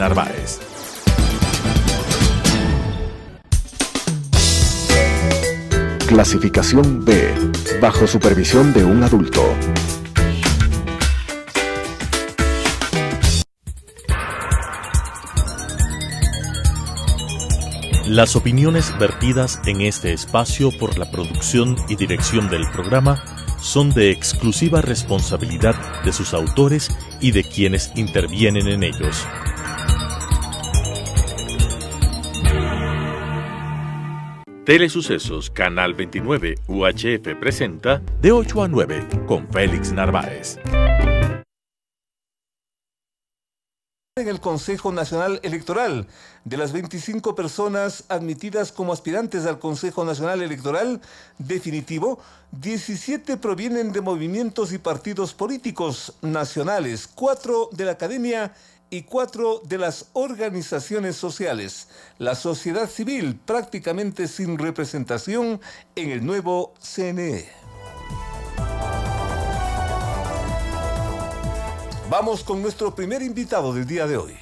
Narváez. Clasificación B, bajo supervisión de un adulto. Las opiniones vertidas en este espacio por la producción y dirección del programa son de exclusiva responsabilidad de sus autores y de quienes intervienen en ellos. Telesucesos Canal 29 UHF presenta De 8 a 9 con Félix Narváez. En el Consejo Nacional Electoral, de las 25 personas admitidas como aspirantes al Consejo Nacional Electoral definitivo, 17 provienen de movimientos y partidos políticos nacionales, 4 de la academia y 4 de las organizaciones sociales. La sociedad civil prácticamente sin representación en el nuevo CNE. Vamos con nuestro primer invitado del día de hoy.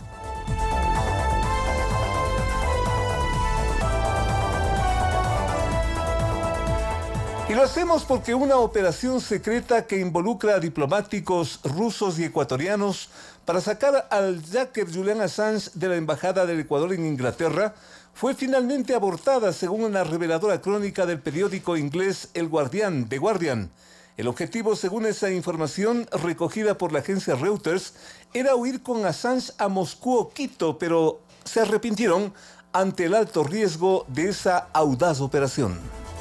Y lo hacemos porque una operación secreta que involucra a diplomáticos rusos y ecuatorianos para sacar al hacker Julian Assange de la Embajada del Ecuador en Inglaterra fue finalmente abortada, según una reveladora crónica del periódico inglés The Guardian. El objetivo, según esa información recogida por la agencia Reuters, era huir con Assange a Moscú o Quito, pero se arrepintieron ante el alto riesgo de esa audaz operación.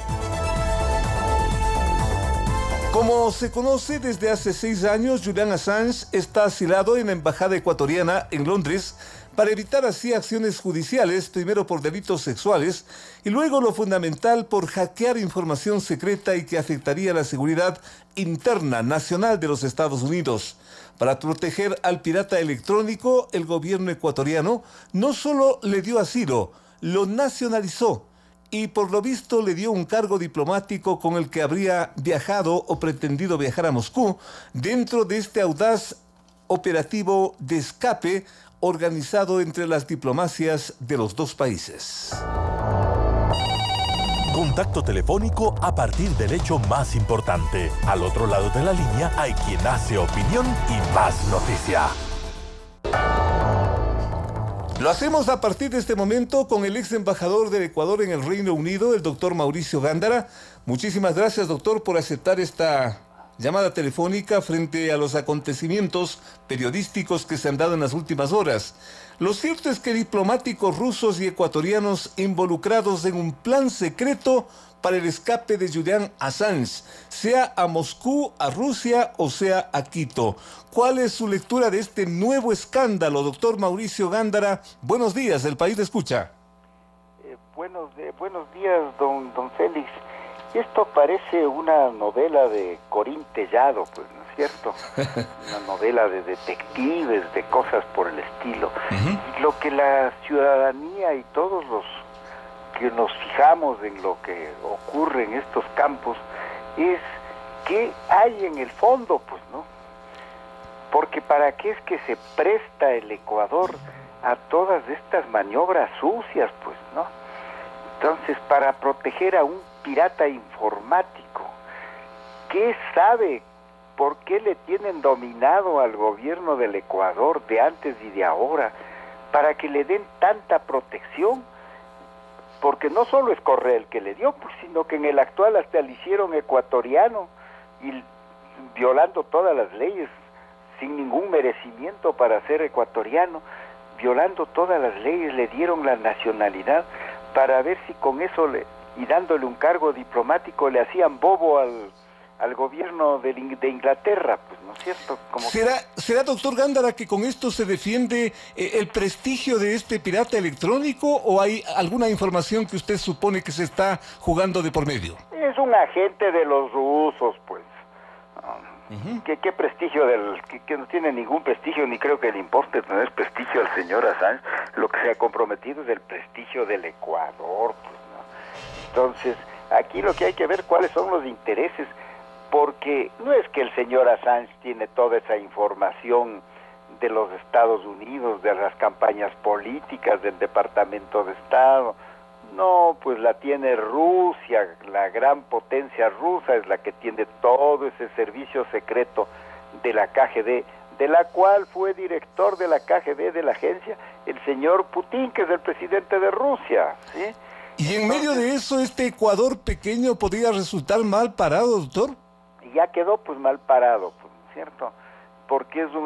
Como se conoce desde hace 6 años, Julian Assange está asilado en la embajada ecuatoriana en Londres para evitar así acciones judiciales, primero por delitos sexuales y luego lo fundamental por hackear información secreta y que afectaría la seguridad interna nacional de los Estados Unidos. Para proteger al pirata electrónico, el gobierno ecuatoriano no solo le dio asilo, lo nacionalizó. Y por lo visto le dio un cargo diplomático con el que habría viajado o pretendido viajar a Moscú dentro de este audaz operativo de escape organizado entre las diplomacias de los dos países. Contacto telefónico a partir del hecho más importante. Al otro lado de la línea hay quien hace opinión y más noticia. Lo hacemos a partir de este momento con el ex embajador del Ecuador en el Reino Unido, el doctor Mauricio Gándara. Muchísimas gracias, doctor, por aceptar esta llamada telefónica frente a los acontecimientos periodísticos que se han dado en las últimas horas. Lo cierto es que diplomáticos rusos y ecuatorianos involucrados en un plan secreto para el escape de Julian Assange, sea a Moscú, a Rusia o sea a Quito. ¿Cuál es su lectura de este nuevo escándalo, doctor Mauricio Gándara? Buenos días, el país le escucha. Buenos días, don Félix. Esto parece una novela de Corín Tellado, pues, ¿no es cierto? Una novela de detectives, de cosas por el estilo. Y lo que la ciudadanía y todos los que nos fijamos en lo que ocurre en estos campos es qué hay en el fondo, pues, ¿no? Porque ¿para qué es que se presta el Ecuador a todas estas maniobras sucias, pues, ¿no? Entonces, para proteger a un pirata informático, ¿qué sabe? ¿Por qué le tienen dominado al gobierno del Ecuador de antes y de ahora para que le den tanta protección? Porque no solo es Correa el que le dio, pues, sino que en el actual hasta le hicieron ecuatoriano y violando todas las leyes, sin ningún merecimiento para ser ecuatoriano, violando todas las leyes, le dieron la nacionalidad para ver si con eso y dándole un cargo diplomático le hacían bobo al gobierno de Inglaterra, pues, ¿no es cierto? ¿Será, doctor Gándara, que con esto se defiende el prestigio de este pirata electrónico o hay alguna información que usted supone que se está jugando de por medio? Es un agente de los rusos, pues. ¿Qué prestigio que no tiene ningún prestigio, ni creo que le importe tener prestigio al señor Assange? Lo que se ha comprometido es el prestigio del Ecuador, pues, ¿no? Entonces, aquí lo que hay que ver cuáles son los intereses, porque no es que el señor Assange tiene toda esa información de los Estados Unidos, de las campañas políticas del Departamento de Estado. No, pues la tiene Rusia, la gran potencia rusa es la que tiene todo ese servicio secreto de la KGB, de la cual fue director de la KGB de la agencia el señor Putin, que es el presidente de Rusia, ¿sí? Y en medio de eso, este Ecuador pequeño podría resultar mal parado, doctor. Y ya quedó pues mal parado, pues, ¿cierto? Porque es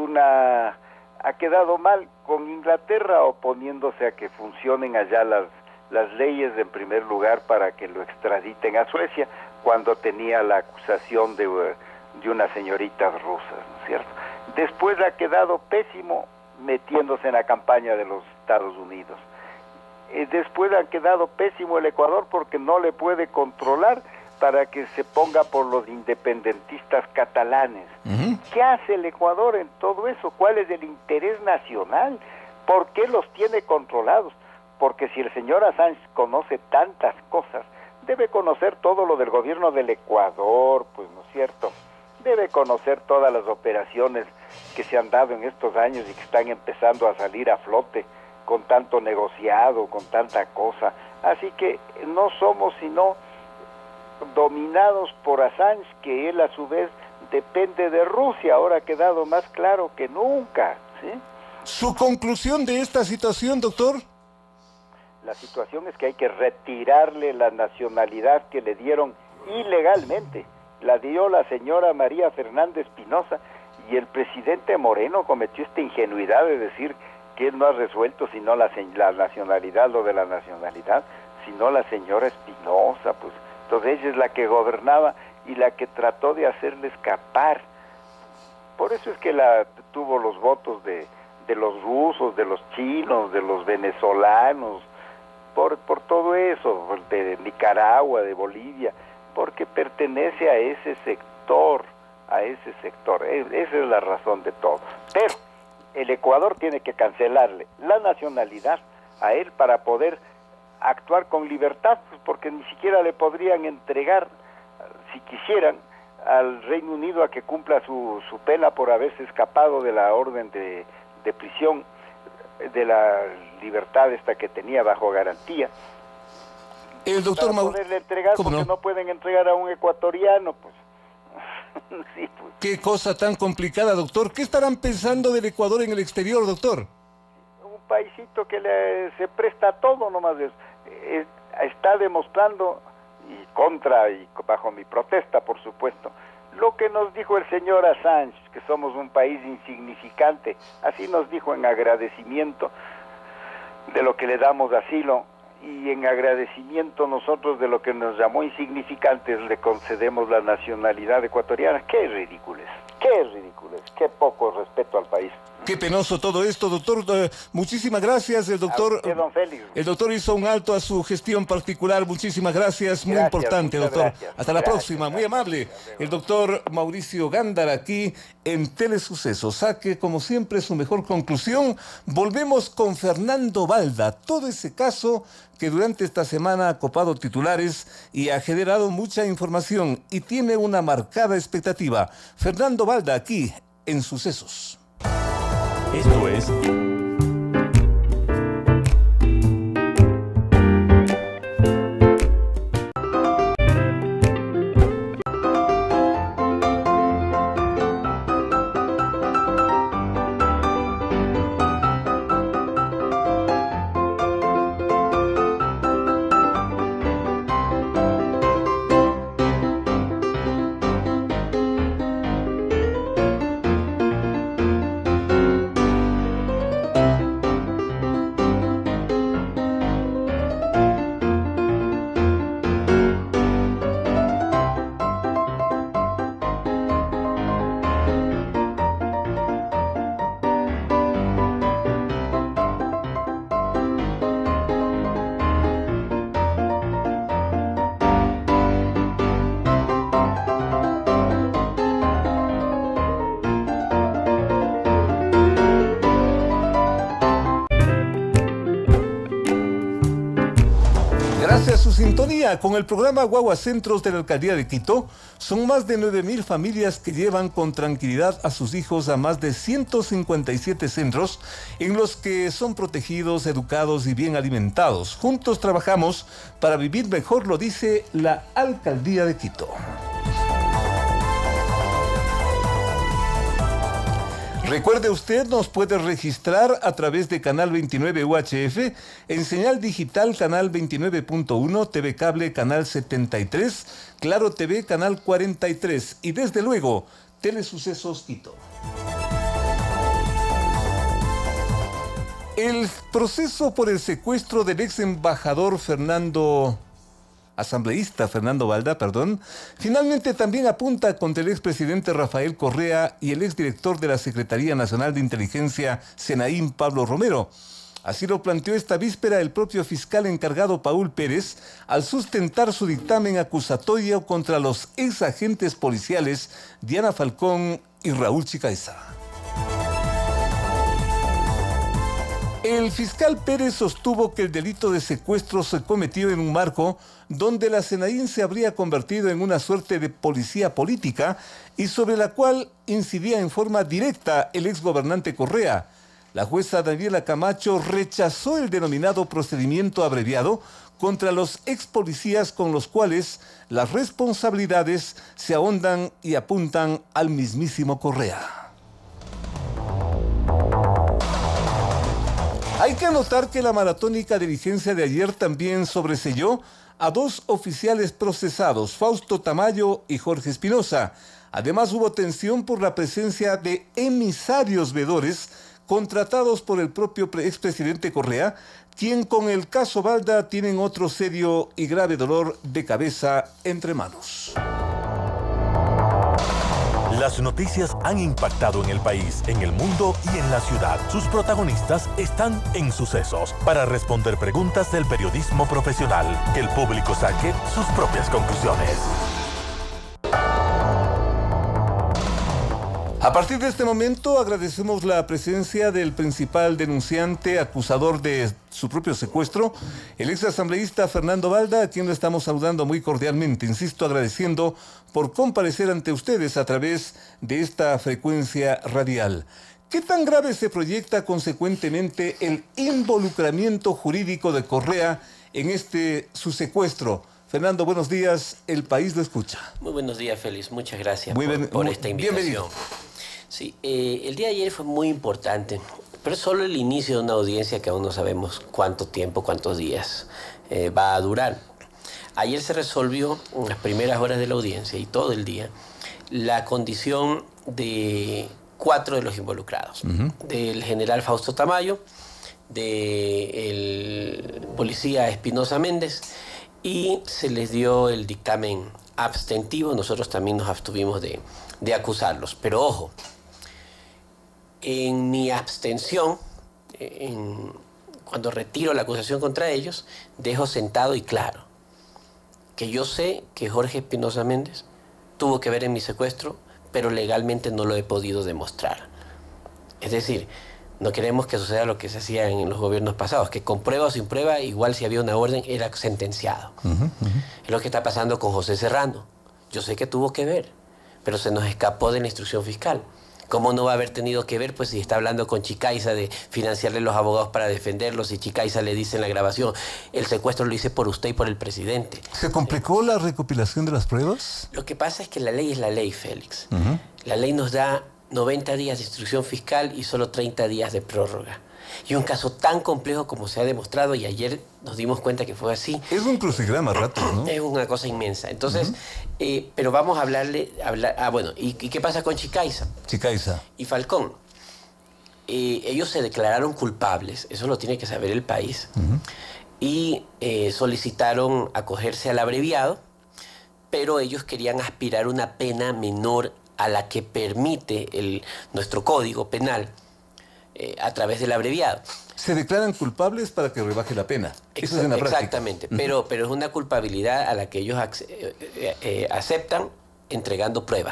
ha quedado mal con Inglaterra oponiéndose a que funcionen allá las leyes en primer lugar para que lo extraditen a Suecia cuando tenía la acusación de unas señoritas rusas, ¿no es cierto? Después ha quedado pésimo metiéndose en la campaña de los Estados Unidos. Después ha quedado pésimo el Ecuador porque no le puede controlar para que se ponga por los independentistas catalanes. ¿Qué hace el Ecuador en todo eso? ¿Cuál es el interés nacional? ¿Por qué los tiene controlados? Porque si el señor Assange conoce tantas cosas, debe conocer todo lo del gobierno del Ecuador, pues, ¿no es cierto? Debe conocer todas las operaciones que se han dado en estos años y que están empezando a salir a flote con tanto negociado, con tanta cosa. Así que no somos sino dominados por Assange, que él a su vez depende de Rusia. Ahora ha quedado más claro que nunca, ¿sí? ¿Su conclusión de esta situación, doctor? La situación es que hay que retirarle la nacionalidad que le dieron ilegalmente. La dio la señora María Fernández Pinoza, y el presidente Moreno cometió esta ingenuidad de decir que él no ha resuelto sino la nacionalidad, lo de la nacionalidad, sino la señora Espinosa, pues. Entonces ella es la que gobernaba y la que trató de hacerle escapar. Por eso es que tuvo los votos de los rusos, de los chinos, de los venezolanos, por todo eso, de Nicaragua, de Bolivia, porque pertenece a ese sector, esa es la razón de todo. Pero el Ecuador tiene que cancelarle la nacionalidad a él para poder actuar con libertad, pues, porque ni siquiera le podrían entregar, si quisieran, al Reino Unido a que cumpla su pena por haberse escapado de la orden de prisión, de la libertad esta que tenía bajo garantía. El doctor poderle entregar, porque no pueden entregar a un ecuatoriano, pues. Sí, pues. Qué cosa tan complicada, doctor. ¿Qué estarán pensando del Ecuador en el exterior, doctor? Un paisito que se presta a todo nomás. Está demostrando, y bajo mi protesta, por supuesto, lo que nos dijo el señor Assange, que somos un país insignificante. Así nos dijo en agradecimiento de lo que le damos asilo, y en agradecimiento nosotros de lo que nos llamó insignificantes le concedemos la nacionalidad ecuatoriana. ¡Qué ridículo! ¡Qué poco respeto al país! Qué penoso todo esto, doctor. Muchísimas gracias. El doctor hizo un alto a su gestión particular. Muchísimas gracias. Muy importante, doctor. Gracias. Hasta la próxima. Muy amable. El doctor Mauricio Gándara aquí en Telesucesos. Saque, como siempre, su mejor conclusión. Volvemos con Fernando Balda. Todo ese caso que durante esta semana ha copado titulares y ha generado mucha información y tiene una marcada expectativa. Fernando Balda aquí en Sucesos. Esto es Gracias a su sintonía con el programa Guaguacentros de la Alcaldía de Quito, son más de 9.000 familias que llevan con tranquilidad a sus hijos a más de 157 centros en los que son protegidos, educados y bien alimentados. Juntos trabajamos para vivir mejor, lo dice la Alcaldía de Quito. Recuerde, usted nos puede registrar a través de Canal 29 UHF, en señal digital Canal 29.1, TV Cable Canal 73, Claro TV Canal 43 y desde luego Telesucesos Quito. El proceso por el secuestro del ex embajador asambleísta Fernando Balda, finalmente también apunta contra el expresidente Rafael Correa y el exdirector de la Secretaría Nacional de Inteligencia, Senaín Pablo Romero. Así lo planteó esta víspera el propio fiscal encargado Paul Pérez al sustentar su dictamen acusatorio contra los ex agentes policiales Diana Falcón y Raúl Chicaiza. El fiscal Pérez sostuvo que el delito de secuestro se cometió en un marco donde la Senaín se habría convertido en una suerte de policía política y sobre la cual incidía en forma directa el exgobernante Correa. La jueza Daniela Camacho rechazó el denominado procedimiento abreviado contra los ex policías con los cuales las responsabilidades se ahondan y apuntan al mismísimo Correa. Hay que anotar que la maratónica diligencia de ayer también sobreseyó a dos oficiales procesados, Fausto Tamayo y Jorge Espinosa. Además hubo tensión por la presencia de emisarios vedores contratados por el propio expresidente Correa, quien con el caso Balda tienen otro serio y grave dolor de cabeza entre manos. Las noticias han impactado en el país, en el mundo y en la ciudad. Sus protagonistas están en Sucesos para responder preguntas del periodismo profesional. Que el público saque sus propias conclusiones. A partir de este momento agradecemos la presencia del principal denunciante acusador de su propio secuestro, el ex asambleísta Fernando Balda, a quien lo estamos saludando muy cordialmente. Insisto, agradeciendo por comparecer ante ustedes a través de esta frecuencia radial. ¿Qué tan grave se proyecta consecuentemente el involucramiento jurídico de Correa en su secuestro? Fernando, buenos días, el país lo escucha. Muy buenos días, Félix, muchas gracias por esta invitación. Bienvenido. Sí, el día de ayer fue muy importante, pero es solo el inicio de una audiencia que aún no sabemos cuánto tiempo, cuántos días va a durar. Ayer se resolvió en las primeras horas de la audiencia y todo el día la condición de 4 de los involucrados, del general Fausto Tamayo, del policía Espinosa Méndez, y se les dio el dictamen abstentivo. Nosotros también nos abstuvimos de acusarlos. Pero ojo, en mi abstención, cuando retiro la acusación contra ellos, dejo sentado y claro que yo sé que Jorge Espinosa Méndez tuvo que ver en mi secuestro, pero legalmente no lo he podido demostrar. Es decir, no queremos que suceda lo que se hacía en los gobiernos pasados, que con prueba o sin prueba, igual si había una orden, era sentenciado. Es lo que está pasando con José Serrano. Yo sé que tuvo que ver, pero se nos escapó de la instrucción fiscal. ¿Cómo no va a haber tenido que ver? Pues si está hablando con Chicaiza de financiarle los abogados para defenderlos y Chicaiza le dice en la grabación, el secuestro lo hice por usted y por el presidente. ¿Se complicó la recopilación de las pruebas? Lo que pasa es que la ley es la ley, Félix. La ley nos da 90 días de instrucción fiscal y solo 30 días de prórroga. Y un caso tan complejo como se ha demostrado, y ayer nos dimos cuenta que fue así. Es un crucigrama rato, ¿no? Es una cosa inmensa. Entonces, pero vamos a bueno, ¿y qué pasa con Chicaiza? Chicaiza. Y Falcón. Ellos se declararon culpables, eso lo tiene que saber el país, y solicitaron acogerse al abreviado, pero ellos querían aspirar una pena menor a la que permite nuestro código penal a través del abreviado. Se declaran culpables para que rebaje la pena. Eso es en la práctica. Exactamente, pero es una culpabilidad a la que ellos aceptan entregando pruebas.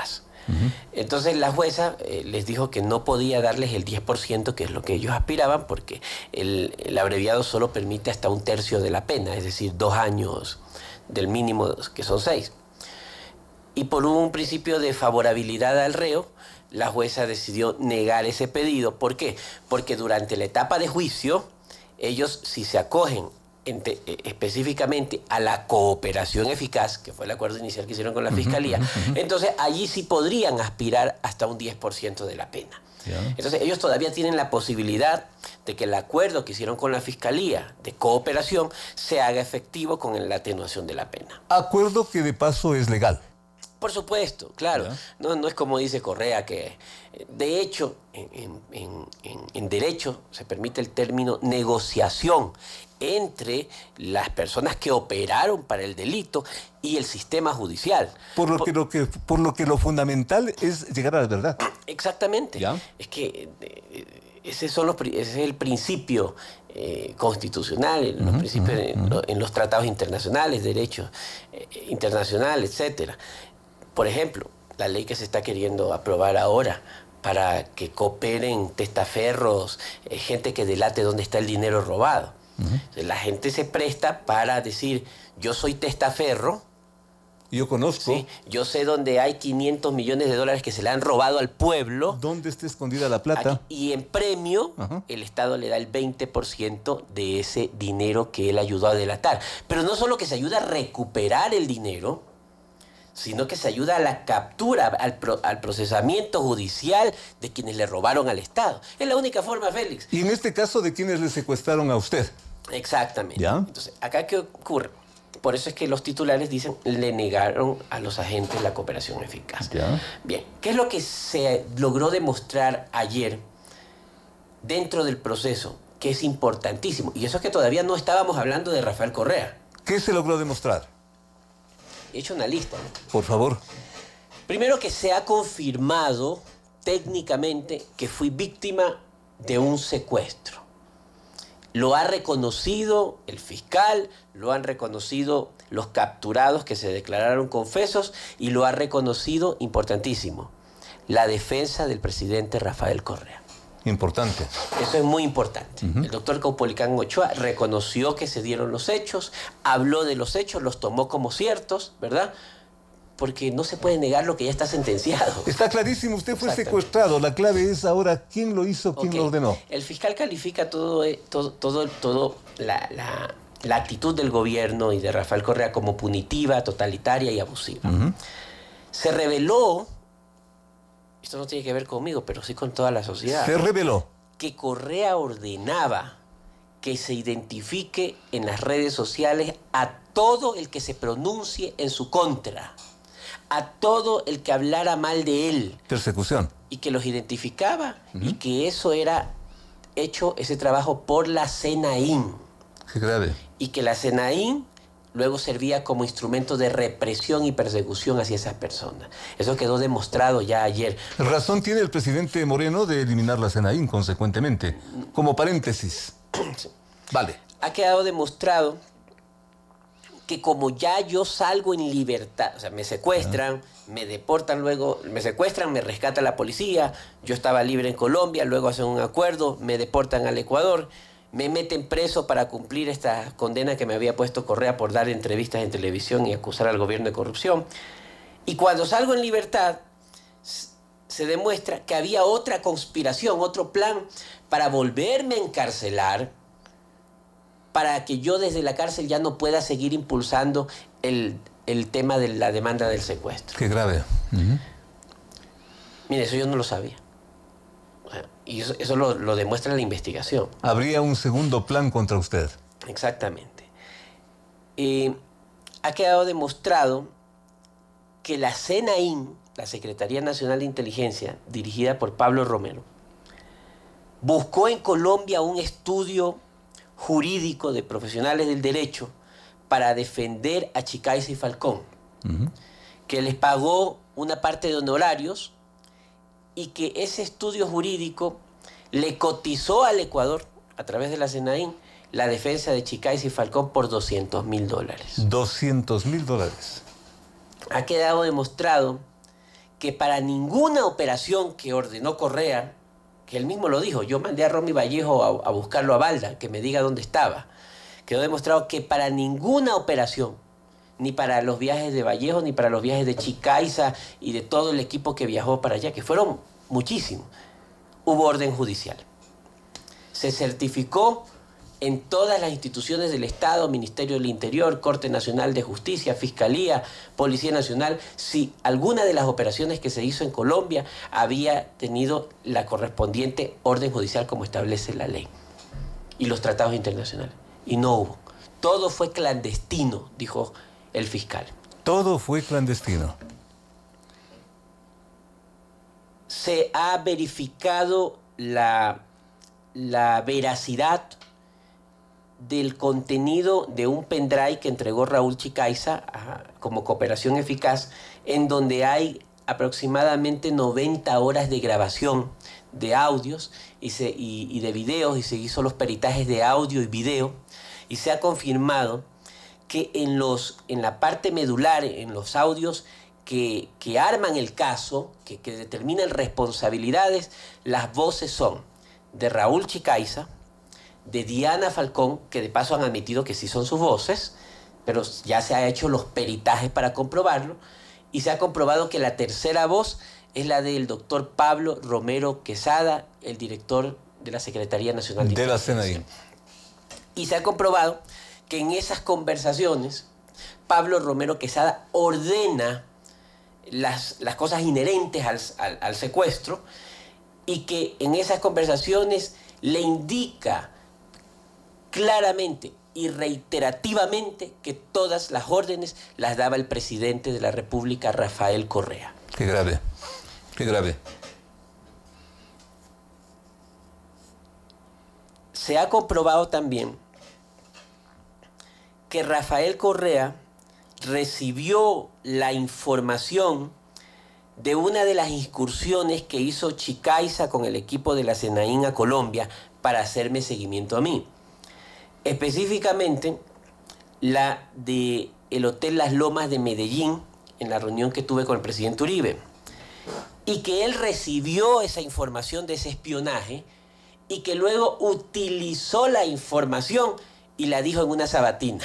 Entonces la jueza les dijo que no podía darles el 10%, que es lo que ellos aspiraban, porque el abreviado solo permite hasta 1/3 de la pena, es decir, 2 años del mínimo, que son 6. Y por un principio de favorabilidad al reo, la jueza decidió negar ese pedido. ¿Por qué? Porque durante la etapa de juicio, ellos, si se acogen específicamente a la cooperación eficaz, que fue el acuerdo inicial que hicieron con la Fiscalía, entonces allí sí podrían aspirar hasta un 10% de la pena. Entonces ellos todavía tienen la posibilidad de que el acuerdo que hicieron con la Fiscalía de cooperación se haga efectivo con la atenuación de la pena. Acuerdo que de paso es legal. Por supuesto, claro. No es como dice Correa, que de hecho en derecho se permite el término negociación entre las personas que operaron para el delito y el sistema judicial. Por lo que lo fundamental es llegar a la verdad. Exactamente. Es que ese es el principio constitucional, en los tratados internacionales, derechos internacionales, etcétera. Por ejemplo, la ley que se está queriendo aprobar ahora para que cooperen testaferros, gente que delate dónde está el dinero robado. La gente se presta para decir, yo soy testaferro. Yo conozco. ¿Sí? Yo sé dónde hay 500 millones de dólares que se le han robado al pueblo. ¿Dónde está escondida la plata? Aquí, y en premio, el Estado le da el 20% de ese dinero que él ayudó a delatar. Pero no solo que se ayuda a recuperar el dinero, sino que se ayuda a la captura, al procesamiento judicial de quienes le robaron al Estado. Es la única forma, Félix. Y en este caso, ¿de quienes le secuestraron a usted? Exactamente. Entonces, ¿acá qué ocurre? Por eso es que los titulares dicen, le negaron a los agentes la cooperación eficaz. Bien, ¿qué es lo que se logró demostrar ayer dentro del proceso? Que es importantísimo. Y eso es que todavía no estábamos hablando de Rafael Correa. ¿Qué se logró demostrar? He hecho una lista, ¿no? Por favor. Primero, que se ha confirmado técnicamente que fui víctima de un secuestro. Lo ha reconocido el fiscal, lo han reconocido los capturados que se declararon confesos y lo ha reconocido, importantísimo, la defensa del presidente Rafael Correa. Importante. Eso es muy importante. El doctor Caupolicán Ochoa reconoció que se dieron los hechos, habló de los hechos, los tomó como ciertos, ¿verdad? Porque no se puede negar lo que ya está sentenciado. Está clarísimo, usted fue secuestrado. La clave es ahora quién lo hizo, quién lo ordenó. El fiscal califica la actitud del gobierno y de Rafael Correa como punitiva, totalitaria y abusiva. Se reveló, esto no tiene que ver conmigo, pero sí con toda la sociedad. Se reveló que Correa ordenaba que se identifique en las redes sociales a todo el que se pronuncie en su contra, a todo el que hablara mal de él. Persecución. Y que los identificaba y que eso era hecho, ese trabajo, por la SENAIN. Qué grave. Y que la SENAIN luego servía como instrumento de represión y persecución hacia esas personas. Eso quedó demostrado ya ayer. Razón tiene el presidente Moreno de eliminar la SENAIN, consecuentemente. Como paréntesis. Sí. Vale. Ha quedado demostrado que como ya yo salgo en libertad, o sea, me secuestran, me deportan luego, me secuestran, me rescata la policía, yo estaba libre en Colombia, luego hacen un acuerdo, me deportan al Ecuador, me meten preso para cumplir esta condena que me había puesto Correa por dar entrevistas en televisión y acusar al gobierno de corrupción. Y cuando salgo en libertad, se demuestra que había otra conspiración, otro plan para volverme a encarcelar, para que yo desde la cárcel ya no pueda seguir impulsando el tema de la demanda del secuestro. Qué grave. Mire, eso yo no lo sabía. Y eso lo demuestra la investigación. Habría un segundo plan contra usted. Exactamente. Ha quedado demostrado que la SENAIN, la Secretaría Nacional de Inteligencia, dirigida por Pablo Romero, buscó en Colombia un estudio jurídico de profesionales del derecho para defender a Chicaiza y Falcón, que les pagó una parte de honorarios y que ese estudio jurídico le cotizó al Ecuador, a través de la SENAIN, la defensa de Chicaiza y Falcón por $200.000. $200.000. Ha quedado demostrado que para ninguna operación que ordenó Correa, que él mismo lo dijo, yo mandé a Romy Vallejo a buscarlo a Balda, que me diga dónde estaba, quedó demostrado que para ninguna operación, ni para los viajes de Vallejo, ni para los viajes de Chicaiza y de todo el equipo que viajó para allá, que fueron muchísimos, hubo orden judicial. Se certificó en todas las instituciones del Estado, Ministerio del Interior, Corte Nacional de Justicia, Fiscalía, Policía Nacional, si alguna de las operaciones que se hizo en Colombia había tenido la correspondiente orden judicial como establece la ley y los tratados internacionales. Y no hubo. Todo fue clandestino, dijo el fiscal. Todo fue clandestino. Se ha verificado la veracidad del contenido de un pendrive que entregó Raúl Chicaiza como cooperación eficaz, en donde hay aproximadamente 90 horas de grabación de audios y de videos, y se hizo los peritajes de audio y video, y se ha confirmado que en la parte medular, en los audios que arman el caso, que determinan responsabilidades, las voces son de Raúl Chicaiza, de Diana Falcón, que de paso han admitido que sí son sus voces, pero ya se ha hecho los peritajes para comprobarlo, y se ha comprobado que la tercera voz es la del doctor Pablo Romero Quesada, el director de la Secretaría Nacional de la CNI. Y se ha comprobado que en esas conversaciones Pablo Romero Quesada ordena las cosas inherentes al secuestro, y que en esas conversaciones le indica claramente y reiterativamente que todas las órdenes las daba el presidente de la República, Rafael Correa. Qué grave, qué grave. Se ha comprobado también que Rafael Correa recibió la información de una de las incursiones que hizo Chicaiza con el equipo de la CNI a Colombia para hacerme seguimiento a mí. Específicamente, la del Hotel Las Lomas de Medellín, en la reunión que tuve con el presidente Uribe. Y que él recibió esa información de ese espionaje y que luego utilizó la información y la dijo en una sabatina.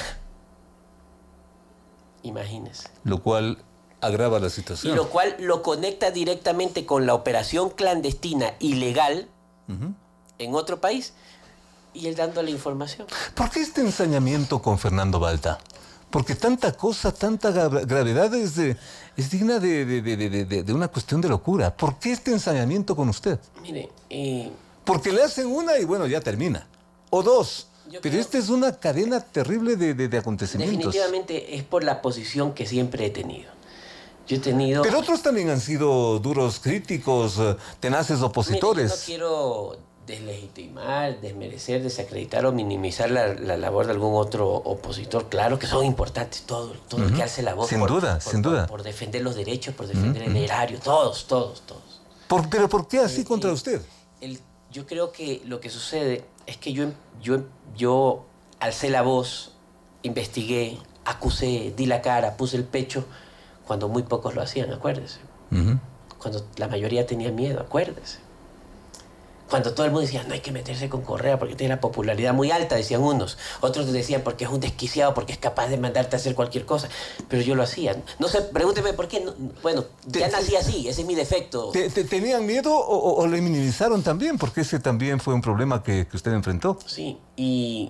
Imagínese. Lo cual agrava la situación. Y lo cual lo conecta directamente con la operación clandestina ilegal en otro país, y él dando la información. ¿Por qué este ensañamiento con Fernando Balta? Porque tanta cosa, tanta gravedad es digna de una cuestión de locura. ¿Por qué este ensañamiento con usted? Mire, porque le hacen una y bueno, ya termina. O dos. Pero esta es una cadena terrible de acontecimientos. Definitivamente es por la posición que siempre he tenido. Yo he tenido... Pero otros también han sido duros críticos, tenaces opositores. Mire, yo no quiero deslegitimar, desmerecer, desacreditar o minimizar la labor de algún otro opositor. Claro que son importantes, todo el que alce la voz. Sin duda. Por defender los derechos, por defender el erario, todos. ¿Pero por qué así contra usted? Yo creo que lo que sucede es que yo alcé la voz, investigué, acusé, di la cara, puse el pecho, cuando muy pocos lo hacían, acuérdese. Cuando la mayoría tenía miedo, acuérdese. Cuando todo el mundo decía, no hay que meterse con Correa porque tiene la popularidad muy alta, decían unos. Otros decían porque es un desquiciado, porque es capaz de mandarte a hacer cualquier cosa. Pero yo lo hacía. No sé, pregúnteme por qué. No, bueno, ya nací así, ese es mi defecto. ¿Tenían miedo o le minimizaron también? Porque ese también fue un problema que usted enfrentó. Sí, y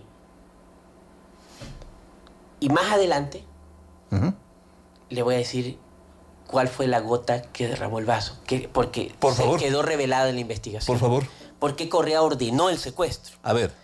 más adelante le voy a decir cuál fue la gota que derramó el vaso. Porque se quedó revelada en la investigación. Por favor. ¿Por qué Correa ordenó el secuestro? A ver.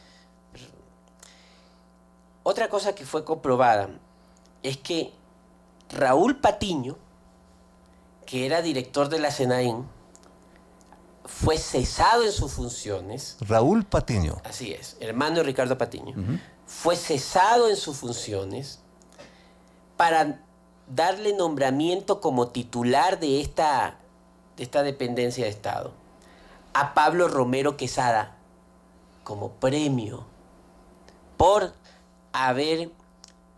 Otra cosa que fue comprobada es que Raúl Patiño, que era director de la CNI, fue cesado en sus funciones. Raúl Patiño. Así es, hermano de Ricardo Patiño. Fue cesado en sus funciones para darle nombramiento como titular de esta dependencia de Estado a Pablo Romero Quesada como premio por haber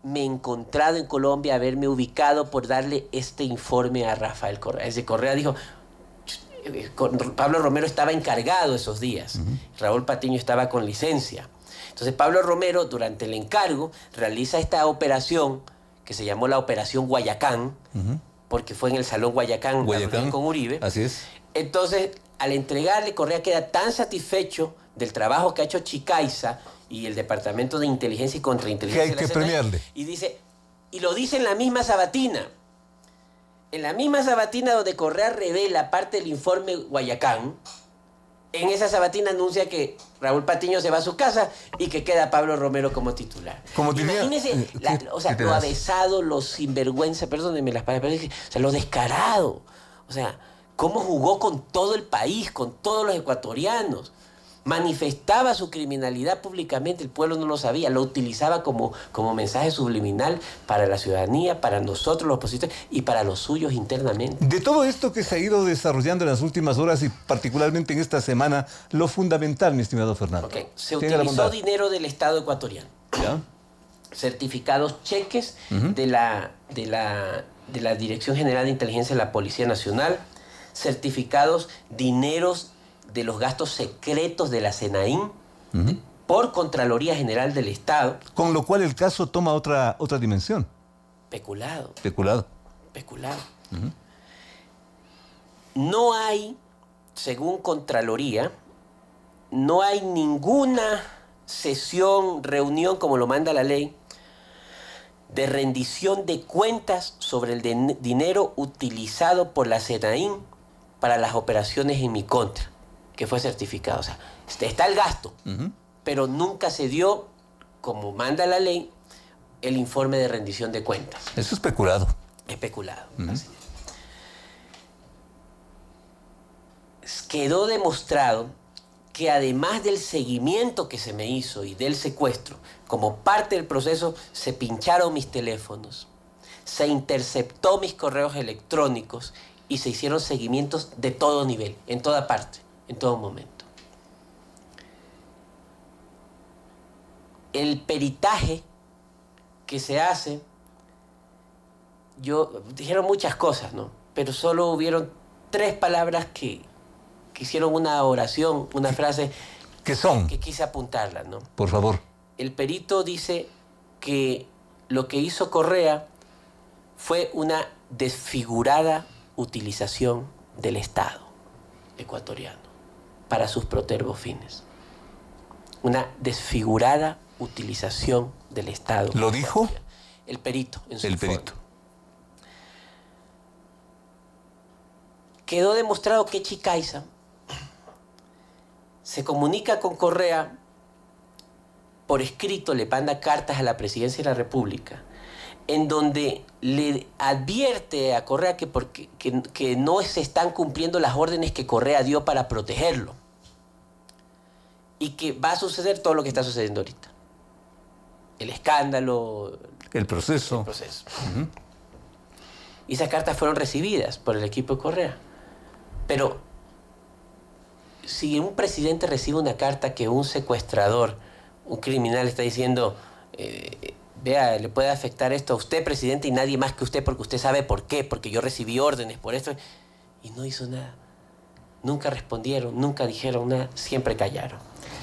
me encontrado en Colombia, haberme ubicado por darle este informe a Rafael Correa. Ese Correa dijo, Pablo Romero estaba encargado esos días, Raúl Patiño estaba con licencia. Entonces Pablo Romero, durante el encargo, realiza esta operación que se llamó la Operación Guayacán, porque fue en el Salón Guayacán, con Uribe. Así es. Entonces, al entregarle, Correa queda tan satisfecho del trabajo que ha hecho Chicaiza y el Departamento de Inteligencia y Contrainteligencia. Que hay que premiarle. Y dice, y lo dice en la misma Sabatina. En la misma Sabatina donde Correa revela parte del informe Guayacán, en esa Sabatina anuncia que Raúl Patiño se va a su casa y que queda Pablo Romero como titular. Imagínense, lo avesado, lo sinvergüenza, perdónenme las palabras, lo descarado. O sea, cómo jugó con todo el país, con todos los ecuatorianos. Manifestaba su criminalidad públicamente, el pueblo no lo sabía, lo utilizaba como mensaje subliminal para la ciudadanía, para nosotros los opositores y para los suyos internamente. De todo esto que se ha ido desarrollando en las últimas horas y particularmente en esta semana, lo fundamental, mi estimado Fernando. Okay. Se utilizó dinero del Estado ecuatoriano. ¿Ya? Certificados, cheques de la Dirección General de Inteligencia de la Policía Nacional, certificados, dineros de los gastos secretos de la SENAIN por Contraloría General del Estado. Con lo cual el caso toma otra dimensión. Peculado. No hay, según Contraloría, no hay ninguna sesión, reunión, como lo manda la ley, de rendición de cuentas sobre el dinero utilizado por la SENAIN para las operaciones en mi contra, que fue certificado. O sea, está el gasto, pero nunca se dio, como manda la ley, el informe de rendición de cuentas. Eso es peculado. Especulado. Quedó demostrado que además del seguimiento que se me hizo y del secuestro, como parte del proceso se pincharon mis teléfonos, se interceptó mis correos electrónicos y se hicieron seguimientos de todo nivel, en toda parte, en todo momento. El peritaje que se hace, dijeron muchas cosas, ¿no? Pero solo hubieron 3 palabras que hicieron una oración, una frase. ¿Qué son? Que quise apuntarla, ¿no? Por favor. El perito dice que lo que hizo Correa fue una desfigurada utilización del Estado ecuatoriano para sus protervos fines. Una desfigurada utilización del Estado. ¿Lo dijo? El perito en su informe. Quedó demostrado que Chicaiza se comunica con Correa por escrito, le manda cartas a la Presidencia de la República, en donde le advierte a Correa que no se están cumpliendo las órdenes que Correa dio para protegerlo y que va a suceder todo lo que está sucediendo ahorita. El escándalo. El proceso. Y esas cartas fueron recibidas por el equipo de Correa. Pero si un presidente recibe una carta que un secuestrador, un criminal está diciendo, vea, le puede afectar esto a usted, presidente, y nadie más que usted, porque usted sabe por qué, porque yo recibí órdenes por esto, y no hizo nada. Nunca respondieron, nunca dijeron nada, siempre callaron.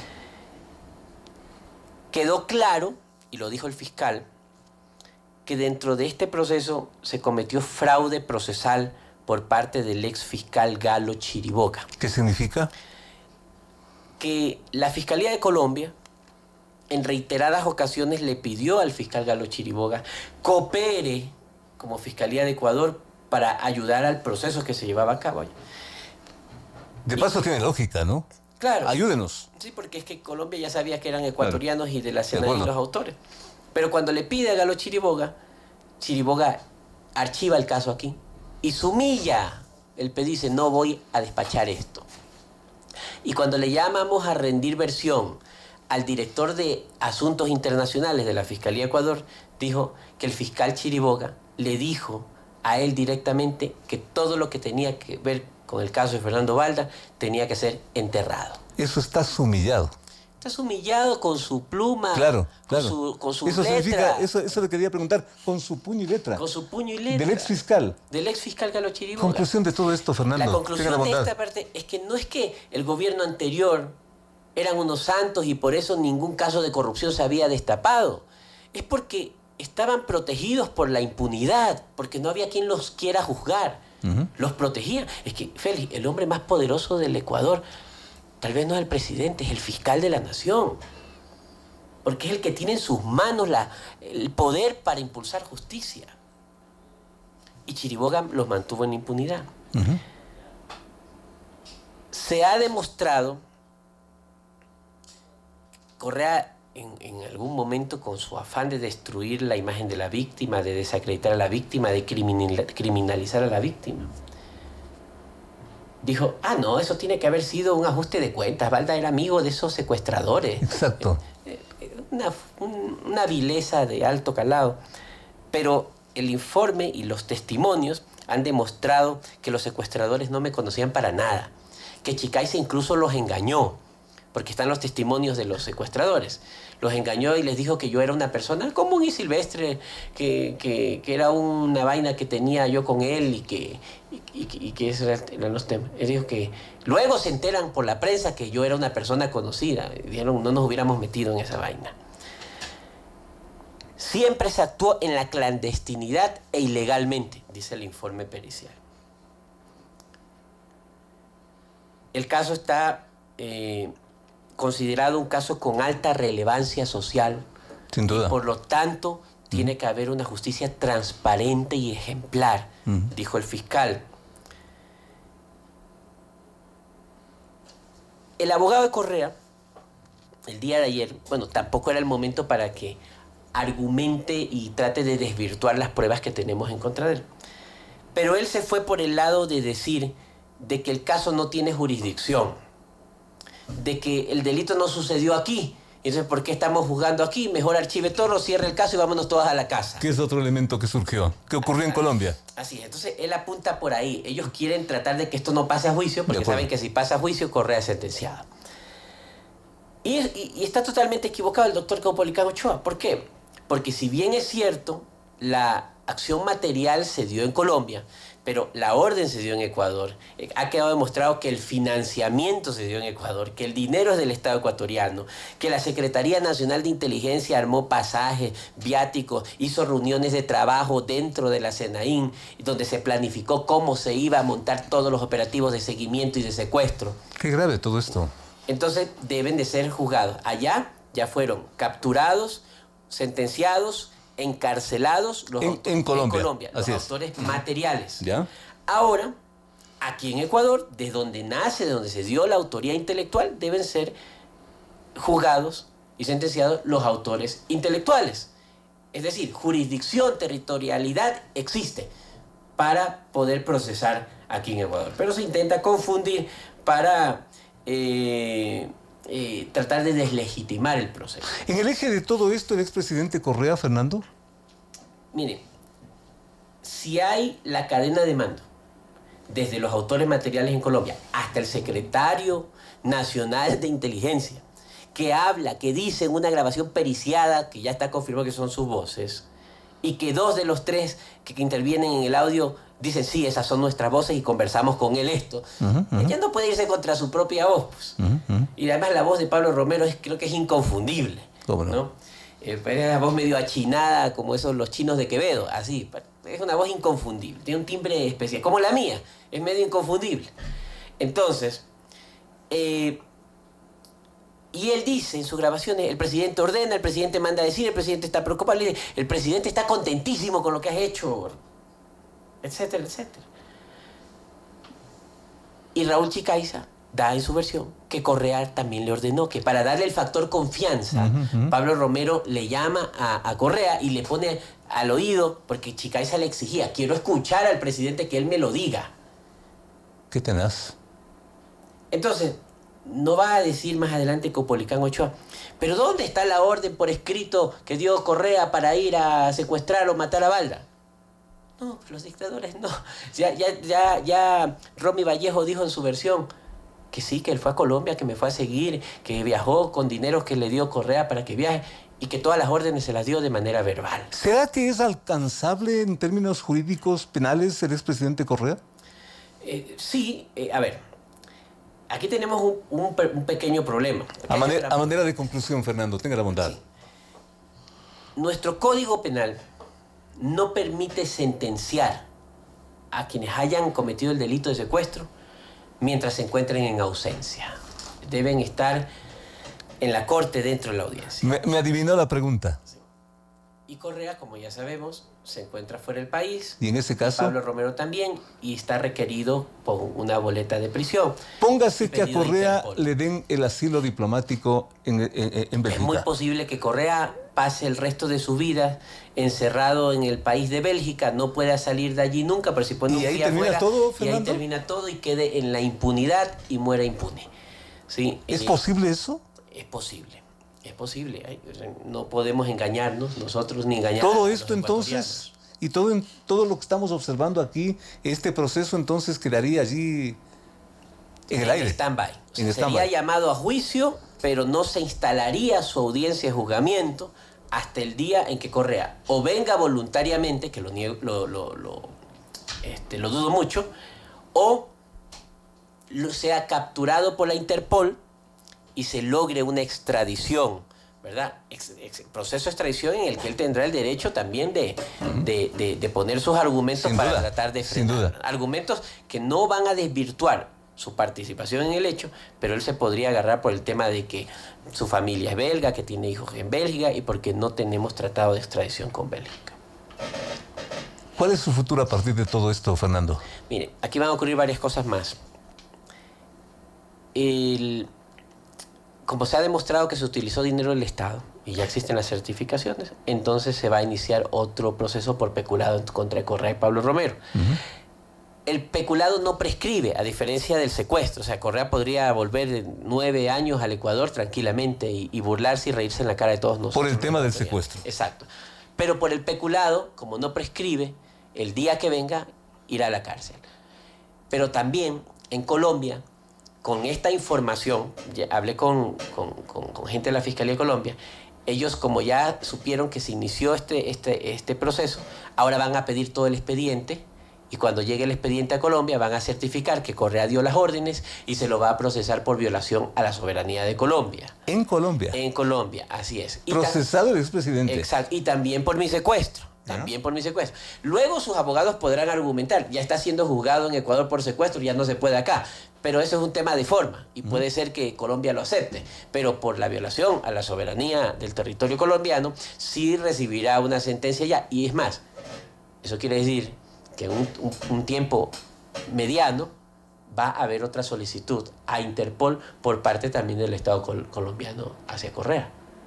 Quedó claro, y lo dijo el fiscal, que dentro de este proceso se cometió fraude procesal por parte del ex fiscal Galo Chiriboga. ¿Qué significa? Que la Fiscalía de Colombia en reiteradas ocasiones le pidió al fiscal Galo Chiriboga coopere como Fiscalía de Ecuador para ayudar al proceso que se llevaba a cabo. De paso tiene lógica, ¿no? Claro. Ayúdenos. Sí, porque es que Colombia ya sabía que eran ecuatorianos y de la SENAIN los autores. Pero cuando le pide a Galo Chiriboga, Chiriboga archiva el caso aquí y se humilla. Él dice, no voy a despachar esto. Y cuando le llamamos a rendir versión al director de Asuntos Internacionales de la Fiscalía de Ecuador, dijo que el fiscal Chiriboga le dijo a él directamente que todo lo que tenía que ver con el caso de Fernando Balda tenía que ser enterrado. Eso está humillado. Estás humillado con su pluma, claro. con su Eso letra. significa, eso le quería preguntar, con su puño y letra. Con su puño y letra. Del ex fiscal. Del ex fiscal Carlos Chiriboga. Conclusión de todo esto, Fernando. La conclusión de esta parte es que no es que el gobierno anterior eran unos santos y por eso ningún caso de corrupción se había destapado. Es porque estaban protegidos por la impunidad, porque no había quien los quiera juzgar. Los protegían. Es que, Félix, el hombre más poderoso del Ecuador tal vez no es el presidente, es el fiscal de la nación. Porque es el que tiene en sus manos el poder para impulsar justicia. Y Chiriboga los mantuvo en impunidad. Se ha demostrado, Correa en algún momento, con su afán de destruir la imagen de la víctima, de desacreditar a la víctima, de criminalizar a la víctima, dijo, no, eso tiene que haber sido un ajuste de cuentas. Balda era amigo de esos secuestradores. Exacto. Una vileza de alto calado. Pero el informe y los testimonios han demostrado que los secuestradores no me conocían para nada. Que Chicaiza incluso los engañó, porque están los testimonios de los secuestradores. Los engañó y les dijo que yo era una persona común y silvestre, que era una vaina que tenía yo con él y que esos eran los temas. Él dijo que luego se enteran por la prensa que yo era una persona conocida. Dijeron, no nos hubiéramos metido en esa vaina. Siempre se actuó en la clandestinidad e ilegalmente, dice el informe pericial. El caso está considerado un caso con alta relevancia social. Sin duda. Y por lo tanto, tiene que haber una justicia transparente y ejemplar, dijo el fiscal. El abogado de Correa, el día de ayer, bueno, tampoco era el momento para que argumente y trate de desvirtuar las pruebas que tenemos en contra de él. Pero él se fue por el lado de decir de que el caso no tiene jurisdicción, de que el delito no sucedió aquí. Entonces, ¿por qué estamos juzgando aquí? Mejor archive todo, cierre el caso y vámonos todas a la casa. ¿Qué es otro elemento que surgió? ¿Qué ocurrió en Colombia? Así es. Entonces, él apunta por ahí. Ellos quieren tratar de que esto no pase a juicio, porque saben que si pasa a juicio, Correa es sentenciado. Y está totalmente equivocado el doctor Caupolicán Ochoa. ¿Por qué? Porque si bien es cierto, la acción material se dio en Colombia, pero la orden se dio en Ecuador. Ha quedado demostrado que el financiamiento se dio en Ecuador, que el dinero es del Estado ecuatoriano, que la Secretaría Nacional de Inteligencia armó pasajes, viáticos, hizo reuniones de trabajo dentro de la SENAIN, donde se planificó cómo se iba a montar todos los operativos de seguimiento y de secuestro. Qué grave todo esto. Entonces deben de ser juzgados. Allá ya fueron capturados, sentenciados, encarcelados los en Colombia, los así autores materiales. ¿Ya? Ahora, aquí en Ecuador, de donde nace, de donde se dio la autoría intelectual, deben ser juzgados y sentenciados los autores intelectuales. Es decir, jurisdicción, territorialidad existe para poder procesar aquí en Ecuador. Pero se intenta confundir para tratar de deslegitimar el proceso. En el eje de todo esto, el expresidente Correa, Fernando. Mire, si hay la cadena de mando, desde los autores materiales en Colombia hasta el secretario nacional de inteligencia, que habla, que dice en una grabación periciada, que ya está confirmado que son sus voces, y que 2 de los 3 que intervienen en el audio dicen, sí, esas son nuestras voces y conversamos con él esto. Ella no puede irse contra su propia voz. Pues. Y además la voz de Pablo Romero creo que es inconfundible. ¿Cómo no? Es una voz medio achinada, como esos los chinos de Quevedo, así. Es una voz inconfundible, tiene un timbre especial, como la mía, es medio inconfundible. Entonces, y él dice en sus grabaciones, el presidente ordena, el presidente manda a decir, el presidente está preocupado, el presidente está contentísimo con lo que has hecho, etcétera, etcétera. Y Raúl Chicaiza da en su versión que Correa también le ordenó que para darle el factor confianza, Pablo Romero le llama a Correa y le pone al oído, porque Chicaiza le exigía, quiero escuchar al presidente que él me lo diga. Qué tenaz. Entonces, no va a decir más adelante Caupolicán Ochoa, pero ¿dónde está la orden por escrito que dio Correa para ir a secuestrar o matar a Balda? No, los dictadores no. Ya Romy Vallejo dijo en su versión, que sí, que él fue a Colombia, que me fue a seguir, que viajó con dinero que le dio Correa para que viaje y que todas las órdenes se las dio de manera verbal. ¿Será que es alcanzable en términos jurídicos penales el expresidente Correa? Sí, a ver, aquí tenemos un pequeño problema. A manera de conclusión, Fernando, tenga la bondad. Sí. Nuestro Código Penal no permite sentenciar a quienes hayan cometido el delito de secuestro mientras se encuentren en ausencia. Deben estar en la corte dentro de la audiencia. Me adivinó la pregunta. Sí. Y Correa, como ya sabemos, se encuentra fuera del país. Y en ese caso, Pablo Romero también, y está requerido por una boleta de prisión. Póngase que a Pedido de Correa Interpol. le den el asilo diplomático en Bélgica. Es muy posible que Correa pase el resto de su vida encerrado en el país de Bélgica, no pueda salir de allí nunca, pero si pone un ¿Y ahí pie termina afuera, todo, y Fernando? ahí termina todo y quede en la impunidad y muera impune. ¿Sí? ¿Es posible eso? Es posible. Es posible. No podemos engañarnos nosotros ni engañar Todo a los esto entonces, ecuatorianos. y todo lo que estamos observando aquí, este proceso entonces quedaría allí en el aire. Stand-by. O sea, En sería stand-by. llamado a juicio, pero no se instalaría su audiencia de juzgamiento hasta el día en que Correa o venga voluntariamente, que lo dudo mucho, o sea capturado por la Interpol y se logre una extradición, ¿verdad? Proceso de extradición en el que él tendrá el derecho también de poner sus argumentos Sin para duda, tratar de sin frenar. duda. Argumentos que no van a desvirtuar su participación en el hecho, pero él se podría agarrar por el tema de que su familia es belga, que tiene hijos en Bélgica y porque no tenemos tratado de extradición con Bélgica. ¿Cuál es su futuro a partir de todo esto, Fernando? Mire, aquí van a ocurrir varias cosas más. Como se ha demostrado que se utilizó dinero del Estado y ya existen las certificaciones, entonces se va a iniciar otro proceso por peculado contra Correa y Pablo Romero. El peculado no prescribe, a diferencia del secuestro. O sea, Correa podría volver 9 años al Ecuador tranquilamente y burlarse y reírse en la cara de todos nosotros. Por el tema del secuestro. Exacto. Pero por el peculado, como no prescribe, el día que venga irá a la cárcel. Pero también en Colombia, con esta información, hablé con gente de la Fiscalía de Colombia, ellos como ya supieron que se inició este proceso, ahora van a pedir todo el expediente y cuando llegue el expediente a Colombia van a certificar que Correa dio las órdenes y se lo va a procesar por violación a la soberanía de Colombia. En Colombia. En Colombia, así es. Procesado el expresidente. Exacto, y también por mi secuestro. También por mi secuestro. Luego sus abogados podrán argumentar, ya está siendo juzgado en Ecuador por secuestro, ya no se puede acá. Pero eso es un tema de forma y puede ser que Colombia lo acepte. Pero por la violación a la soberanía del territorio colombiano, sí recibirá una sentencia ya. Y es más, eso quiere decir que en un tiempo mediano va a haber otra solicitud a Interpol por parte también del Estado colombiano hacia Correa.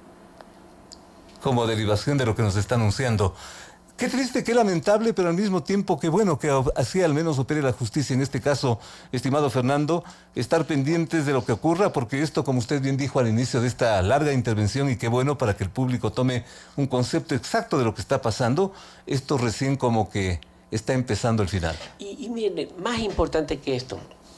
Como derivación de lo que nos está anunciando. Qué triste, qué lamentable, pero al mismo tiempo qué bueno que así al menos opere la justicia en este caso, estimado Fernando, estar pendientes de lo que ocurra, porque esto, como usted bien dijo al inicio de esta larga intervención, y qué bueno para que el público tome un concepto exacto de lo que está pasando, esto recién como que está empezando el final. Y miren, más importante que esto,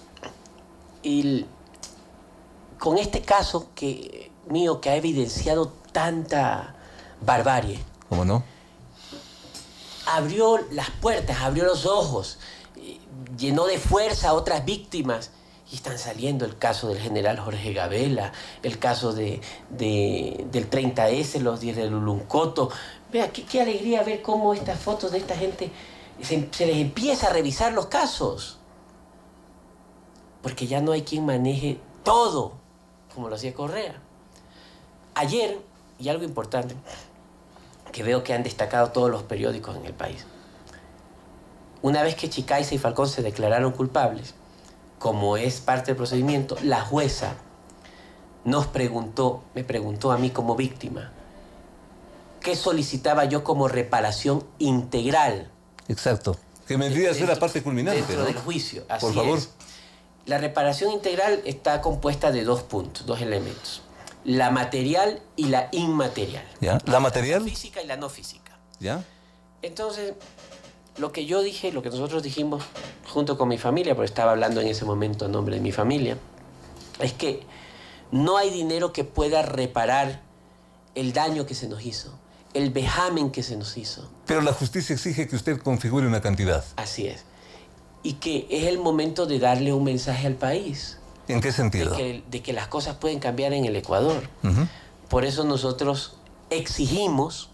con este caso mío que ha evidenciado tanta barbarie, ¿Cómo no? abrió las puertas, abrió los ojos, llenó de fuerza a otras víctimas. Y están saliendo el caso del general Jorge Gabela, el caso del 30S, los 10 de Luluncoto. Vea, qué alegría ver cómo estas fotos de esta gente se les empieza a revisar los casos. Porque ya no hay quien maneje todo, como lo hacía Correa. Ayer, y algo importante, que veo que han destacado todos los periódicos en el país. Una vez que Chicaiza y Falcón se declararon culpables, como es parte del procedimiento, la jueza me preguntó a mí como víctima, ¿qué solicitaba yo como reparación integral? Exacto. Que vendría a ser la parte culminante, dentro ¿no? del juicio. Así Por favor. es. La reparación integral está compuesta de 2 puntos, 2 elementos. La material y la inmaterial. ¿Ya? ¿La material? La física y la no física. ¿Ya? Entonces, lo que nosotros dijimos junto con mi familia, porque estaba hablando en ese momento a nombre de mi familia, es que no hay dinero que pueda reparar el daño que se nos hizo, el vejamen que se nos hizo. Pero la justicia exige que usted configure una cantidad. Así es. Y que es el momento de darle un mensaje al país. ¿En qué sentido? De que las cosas pueden cambiar en el Ecuador. Por eso nosotros exigimos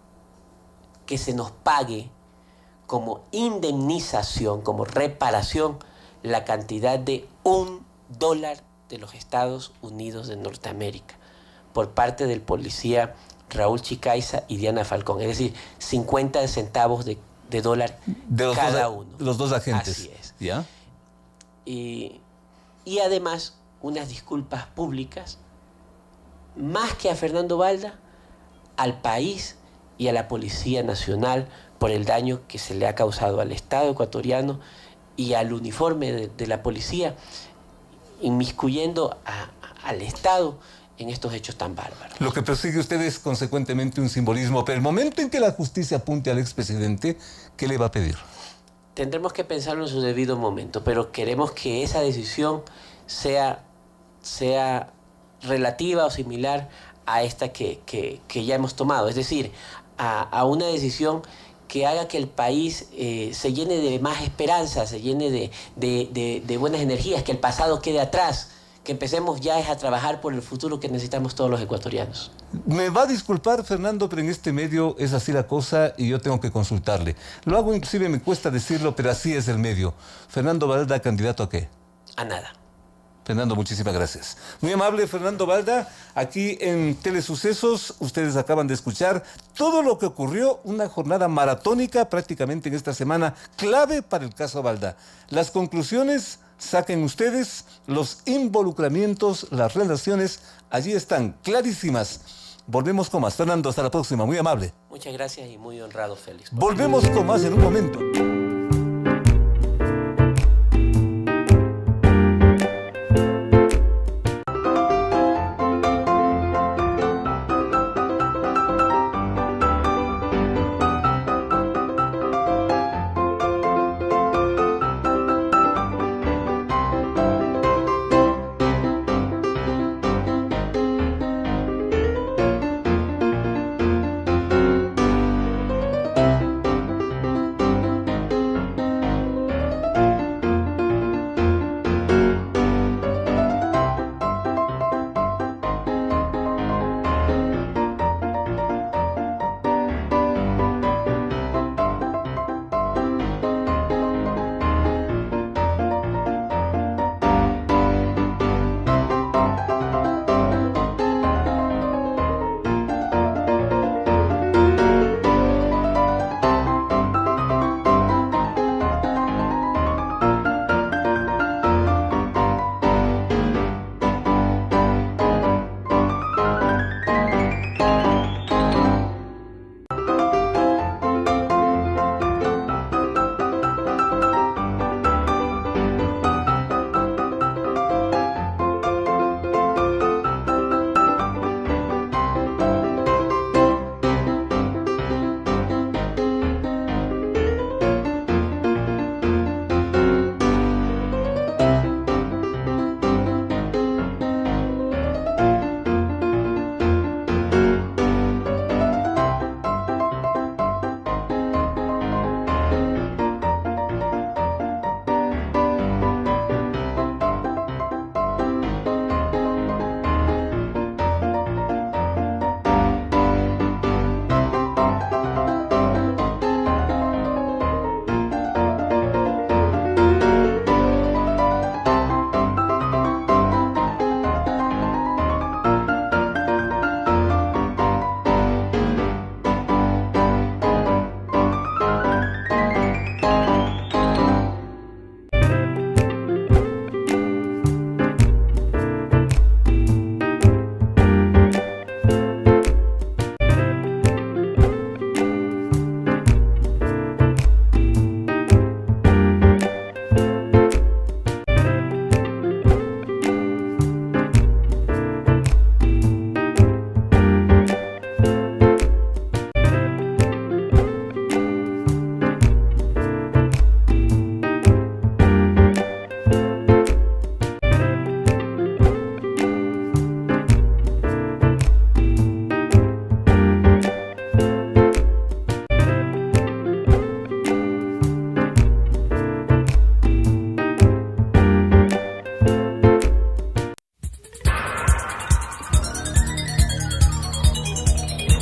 que se nos pague como indemnización, como reparación, la cantidad de $1 de los Estados Unidos de Norteamérica por parte del policía Raúl Chicaiza y Diana Falcón. Es decir, 50 centavos de dólar de cada uno. Los dos agentes. Así es. ¿Ya? Y además, unas disculpas públicas, más que a Fernando Balda, al país y a la Policía Nacional por el daño que se le ha causado al Estado ecuatoriano y al uniforme de la policía, inmiscuyendo al Estado en estos hechos tan bárbaros. Lo que persigue usted es consecuentemente un simbolismo, pero el momento en que la justicia apunte al expresidente, ¿qué le va a pedir? Tendremos que pensarlo en su debido momento, pero queremos que esa decisión sea relativa o similar a esta que ya hemos tomado. Es decir, a una decisión que haga que el país se llene de más esperanza, se llene de buenas energías, que el pasado quede atrás, que empecemos ya a trabajar por el futuro que necesitamos todos los ecuatorianos. Me va a disculpar, Fernando, pero en este medio es así la cosa y yo tengo que consultarle. Lo hago, inclusive me cuesta decirlo, pero así es el medio. Fernando Balda, ¿candidato a qué? A nada. Fernando, muchísimas gracias. Muy amable, Fernando Balda. Aquí en Telesucesos, ustedes acaban de escuchar todo lo que ocurrió, una jornada maratónica prácticamente en esta semana, clave para el caso Balda. Las conclusiones, saquen ustedes, los involucramientos, las relaciones, allí están, clarísimas. Volvemos con más. Fernando, hasta la próxima. Muy amable. Muchas gracias y muy honrado, Félix. Volvemos con más en un momento.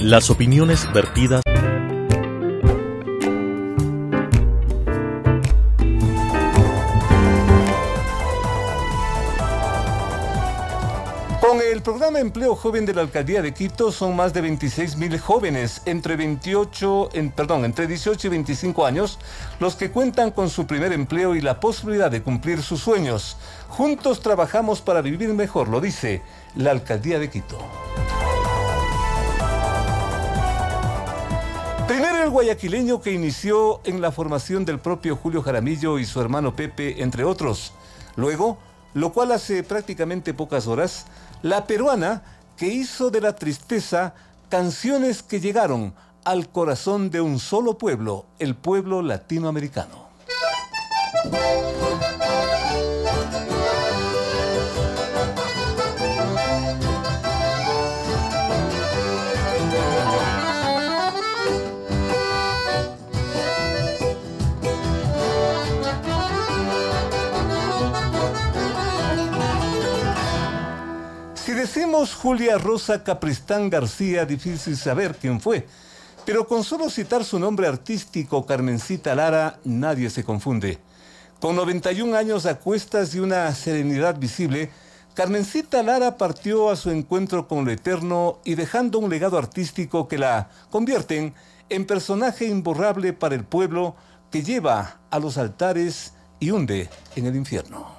Las opiniones vertidas Con el programa Empleo Joven de la Alcaldía de Quito son más de 26,000 jóvenes entre 18 y 25 años los que cuentan con su primer empleo y la posibilidad de cumplir sus sueños. Juntos trabajamos para vivir mejor, lo dice la Alcaldía de Quito. Primero el guayaquileño que inició en la formación del propio Julio Jaramillo y su hermano Pepe, entre otros. Luego, lo cual hace prácticamente pocas horas, la peruana que hizo de la tristeza canciones que llegaron al corazón de un solo pueblo, el pueblo latinoamericano. Si decimos Julia Rosa Capristán García, difícil saber quién fue, pero con solo citar su nombre artístico, Carmencita Lara, nadie se confunde. Con 91 años a cuestas y una serenidad visible, Carmencita Lara partió a su encuentro con lo eterno y dejando un legado artístico que la convierten en personaje imborrable para el pueblo que lleva a los altares y hunde en el infierno.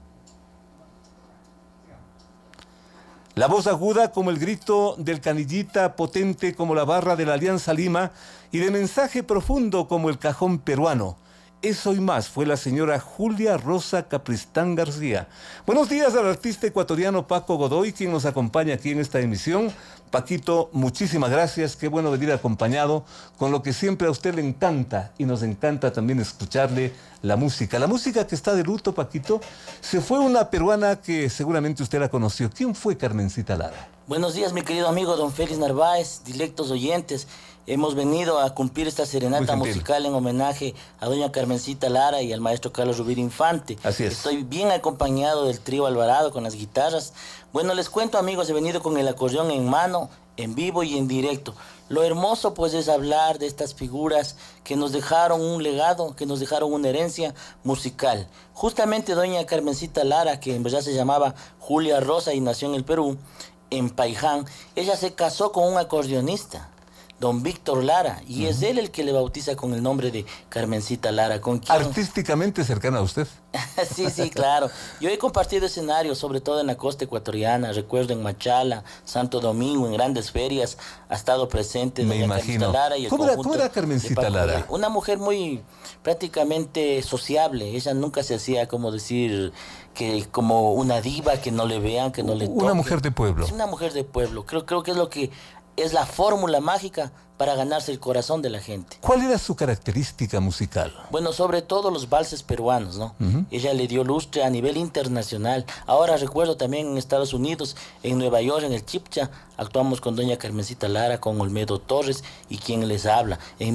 La voz aguda como el grito del canillita, potente como la barra de la Alianza Lima y de mensaje profundo como el cajón peruano. Eso y más fue la señora Julia Rosa Capristán García. Buenos días al artista ecuatoriano Paco Godoy, quien nos acompaña aquí en esta emisión. Paquito, muchísimas gracias, qué bueno venir acompañado con lo que siempre a usted le encanta y nos encanta también escucharle la música. La música que está de luto, Paquito, se fue una peruana que seguramente usted la conoció. ¿Quién fue Carmencita Lara? Buenos días, mi querido amigo don Félix Narváez, directos oyentes. Hemos venido a cumplir esta serenata musical en homenaje a doña Carmencita Lara y al maestro Carlos Rubira Infante. Así es. Estoy bien acompañado del trío Alvarado con las guitarras. Bueno, les cuento, amigos, he venido con el acordeón en mano, en vivo y en directo. Lo hermoso, pues, es hablar de estas figuras que nos dejaron un legado, que nos dejaron una herencia musical. Justamente doña Carmencita Lara, que en verdad se llamaba Julia Rosa y nació en el Perú, en Paiján, ella se casó con un acordeonista, don Víctor Lara, y es él el que le bautiza con el nombre de Carmencita Lara. ¿Con quién? Artísticamente cercana a usted. Sí, claro. Yo he compartido escenarios, sobre todo en la costa ecuatoriana, recuerdo en Machala, Santo Domingo, en grandes ferias, ha estado presente Me imagino. Lara y el ¿Cómo era Carmencita Lara? Una mujer muy prácticamente sociable, ella nunca se hacía como decir que como una diva, que no le vean, que no le toquen. Una mujer de pueblo. Es una mujer de pueblo, creo que es lo que es la fórmula mágica para ganarse el corazón de la gente. ¿Cuál era su característica musical? Bueno, sobre todo los valses peruanos, ¿no? Ella le dio lustre a nivel internacional. Ahora recuerdo también en Estados Unidos, en Nueva York, en el Chipcha, actuamos con doña Carmencita Lara, con Olmedo Torres y quien les habla, en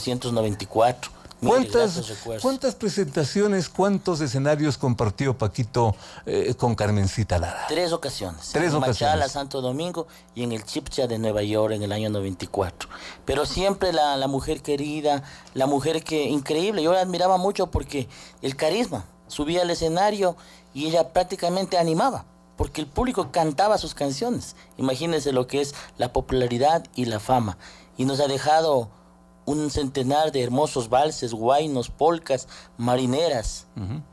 1994. ¿Cuántas presentaciones, cuántos escenarios compartió Paquito con Carmencita Lara? 3 ocasiones. En Machala, Santo Domingo y en el Chipcha de Nueva York en el año 94. Pero siempre la mujer querida, la mujer que increíble. Yo la admiraba mucho porque el carisma, subía al escenario y ella prácticamente animaba, porque el público cantaba sus canciones. Imagínense lo que es la popularidad y la fama. Y nos ha dejado un centenar de hermosos valses, guainos, polcas, marineras.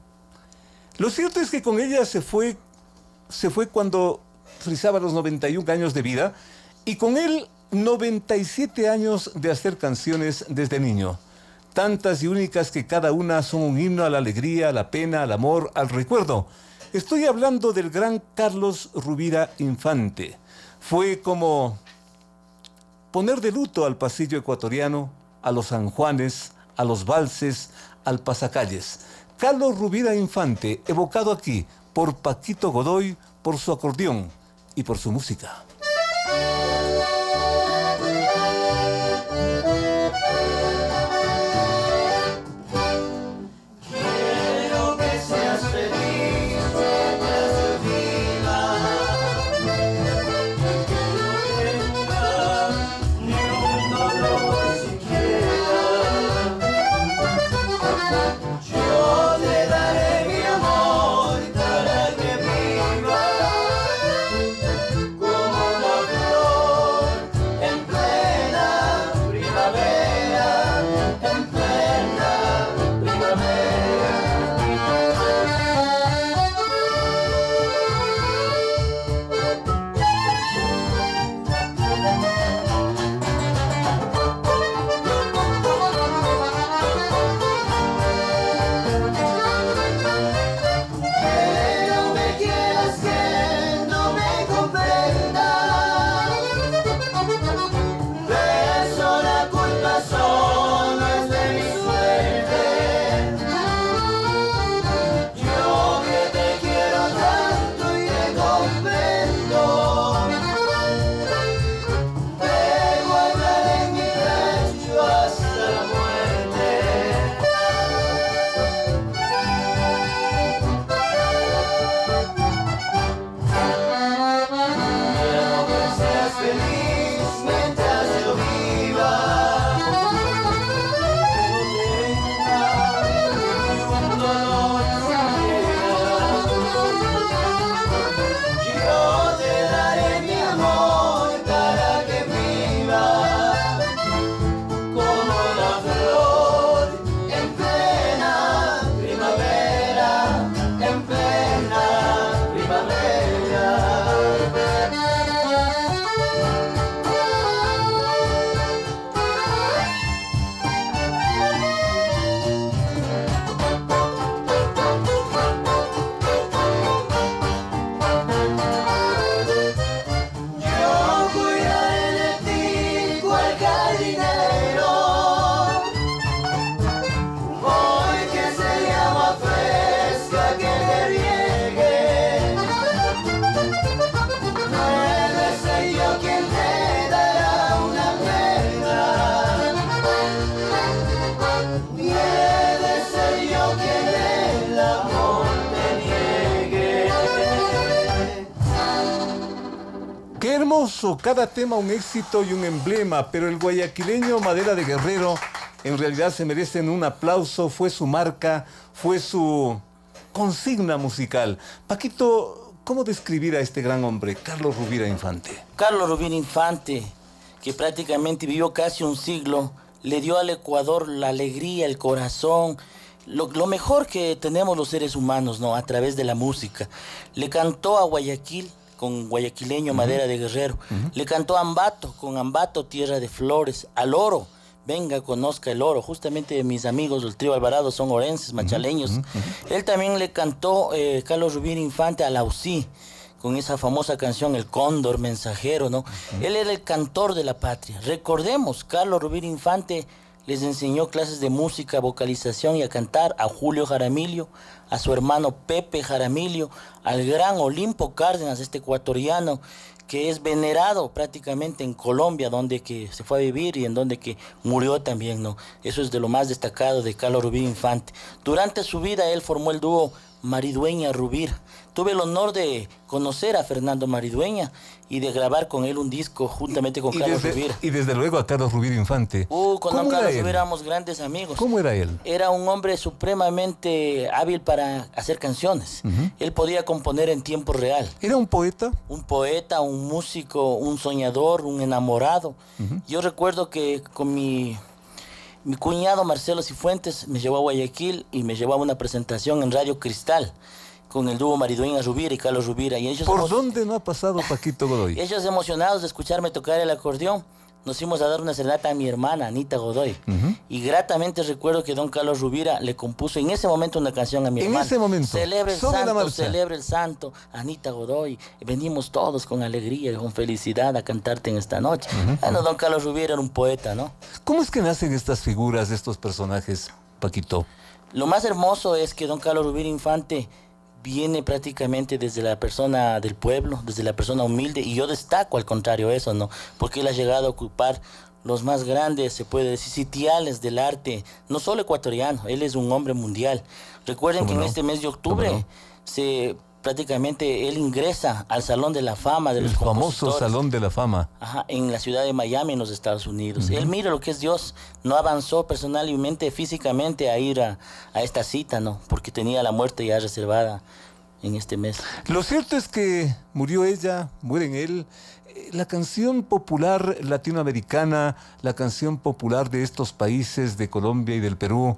Lo cierto es que con ella se fue cuando frisaba los 91 años de vida y con él 97 años de hacer canciones desde niño. Tantas y únicas que cada una son un himno a la alegría, a la pena, al amor, al recuerdo. Estoy hablando del gran Carlos Rubira Infante. Fue como poner de luto al pasillo ecuatoriano, a los sanjuanes, a los valses, al pasacalles. Carlos Rubira Infante, evocado aquí por Paquito Godoy, por su acordeón y por su música. Ni hermoso, cada tema un éxito y un emblema, pero el guayaquileño Madera de Guerrero en realidad se merecen un aplauso, fue su marca, fue su consigna musical. Paquito, ¿cómo describir a este gran hombre, Carlos Rovira Infante? Carlos Rovira Infante, que prácticamente vivió casi un siglo, le dio al Ecuador la alegría, el corazón, lo mejor que tenemos los seres humanos, ¿no? A través de la música. Le cantó a Guayaquil con guayaquileño Madera de Guerrero. Le cantó a Ambato con Ambato Tierra de Flores, al Oro. Venga, conozca el oro. Justamente mis amigos del trío Alvarado son orenses, machaleños. Él también le cantó, Carlos Rovira Infante, a Lausí, con esa famosa canción El Cóndor Mensajero, ¿no? Él era el cantor de la patria. Recordemos, Carlos Rovira Infante les enseñó clases de música, vocalización y a cantar a Julio Jaramillo, a su hermano Pepe Jaramillo, al gran Olimpo Cárdenas, este ecuatoriano, que es venerado prácticamente en Colombia, donde que se fue a vivir y en donde que murió también, ¿no? Eso es de lo más destacado de Carlos Rovira Infante. Durante su vida él formó el dúo Maridueña Rovira. Tuve el honor de conocer a Fernando Maridueña y de grabar con él un disco juntamente con Carlos Rovira. Y desde luego a Carlos Rovira Infante. Con don Carlos Rovira éramos grandes amigos. ¿Cómo era él? Era un hombre supremamente hábil para hacer canciones. Él podía componer en tiempo real. ¿Era un poeta? Un poeta, un músico, un soñador, un enamorado. Yo recuerdo que con mi cuñado Marcelo Cifuentes me llevó a Guayaquil y me llevó a una presentación en Radio Cristal con el dúo Maridueña Rovira y Carlos Rovira. Y ellos ¿Por dónde no ha pasado Paquito Godoy? Ellos emocionados de escucharme tocar el acordeón, nos fuimos a dar una serenata a mi hermana, Anita Godoy. Y gratamente recuerdo que don Carlos Rovira le compuso en ese momento una canción a mi hermana. En ese momento. Celebre el santo, Anita Godoy. Venimos todos con alegría y con felicidad a cantarte en esta noche. Bueno, don Carlos Rovira era un poeta, ¿no? ¿Cómo es que nacen estas figuras, estos personajes, Paquito? Lo más hermoso es que don Carlos Rovira Infante viene prácticamente desde la persona del pueblo, desde la persona humilde, y yo destaco al contrario eso, ¿no? Porque él ha llegado a ocupar los más grandes, se puede decir, sitiales del arte, no solo ecuatoriano, él es un hombre mundial. Recuerden que en este mes de octubre prácticamente él ingresa al Salón de la Fama de los compositores. El famoso Salón de la Fama. Ajá, en la ciudad de Miami, en los Estados Unidos. Él mira lo que es Dios, no avanzó personalmente, físicamente a ir a esta cita, ¿no? Porque tenía la muerte ya reservada en este mes. Lo cierto es que murió ella, mueren él. La canción popular latinoamericana, la canción popular de estos países, de Colombia y del Perú,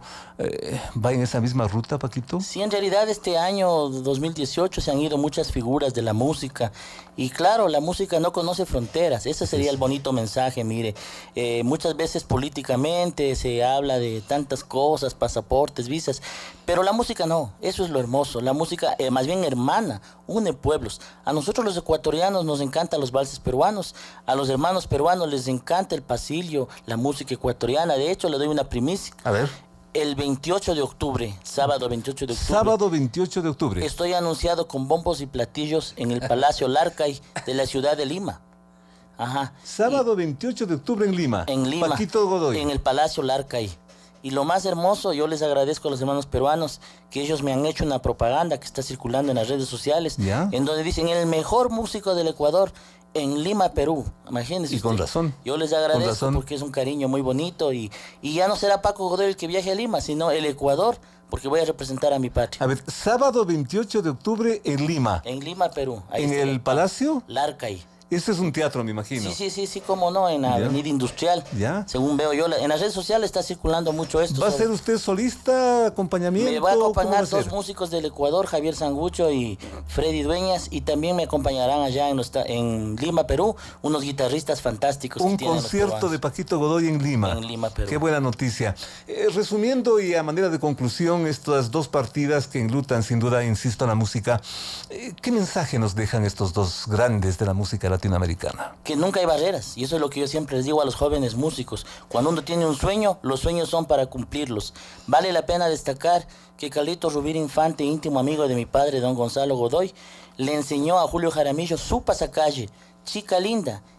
¿va en esa misma ruta, Paquito? Sí, en realidad este año 2018 se han ido muchas figuras de la música. Y claro, la música no conoce fronteras. Ese sería el bonito mensaje, mire. Muchas veces políticamente se habla de tantas cosas, pasaportes, visas, pero la música no. Eso es lo hermoso. La música más bien hermana, une pueblos. A nosotros los ecuatorianos nos encantan los valses peruanos. A los hermanos peruanos les encanta el pasillo, la música ecuatoriana. De hecho, le doy una primicia. A ver. El 28 de octubre, sábado 28 de octubre. Sábado 28 de octubre. Estoy anunciado con bombos y platillos en el Palacio Larcay de la ciudad de Lima. Ajá. Sábado 28 de octubre en Lima. En Lima. Paquito Godoy. En el Palacio Larcay. Y lo más hermoso, yo les agradezco a los hermanos peruanos que ellos me han hecho una propaganda que está circulando en las redes sociales, en donde dicen el mejor músico del Ecuador en Lima, Perú. Imagínense. Y con razón. Yo les agradezco porque es un cariño muy bonito y ya no será Paco Godoy el que viaje a Lima, sino el Ecuador, porque voy a representar a mi patria. A ver, sábado 28 de octubre en Lima. En Lima, Perú. Ahí ¿en el Palacio? Larcay. Ese es un teatro, me imagino. Sí, cómo no, en la Avenida Industrial. ¿Ya? Según veo yo, en las redes sociales está circulando mucho esto. ¿Va a ser usted solista, acompañamiento? Me va a acompañar dos músicos del Ecuador, Javier Sangucho y Freddy Dueñas, y también me acompañarán allá en Lima, Perú, unos guitarristas fantásticos. Un concierto de Paquito Godoy en Lima. En Lima, Perú. Qué buena noticia. Resumiendo y a manera de conclusión, estas dos partidas que enlutan sin duda, insisto, a la música, ¿qué mensaje nos dejan estos dos grandes de la música latinoamericana? Que nunca hay barreras, y eso es lo que yo siempre les digo a los jóvenes músicos. Cuando uno tiene un sueño, los sueños son para cumplirlos. Vale la pena destacar que Carlitos Rovira Infante, íntimo amigo de mi padre, don Gonzalo Godoy, le enseñó a Julio Jaramillo su pasacalle, Chica Linda,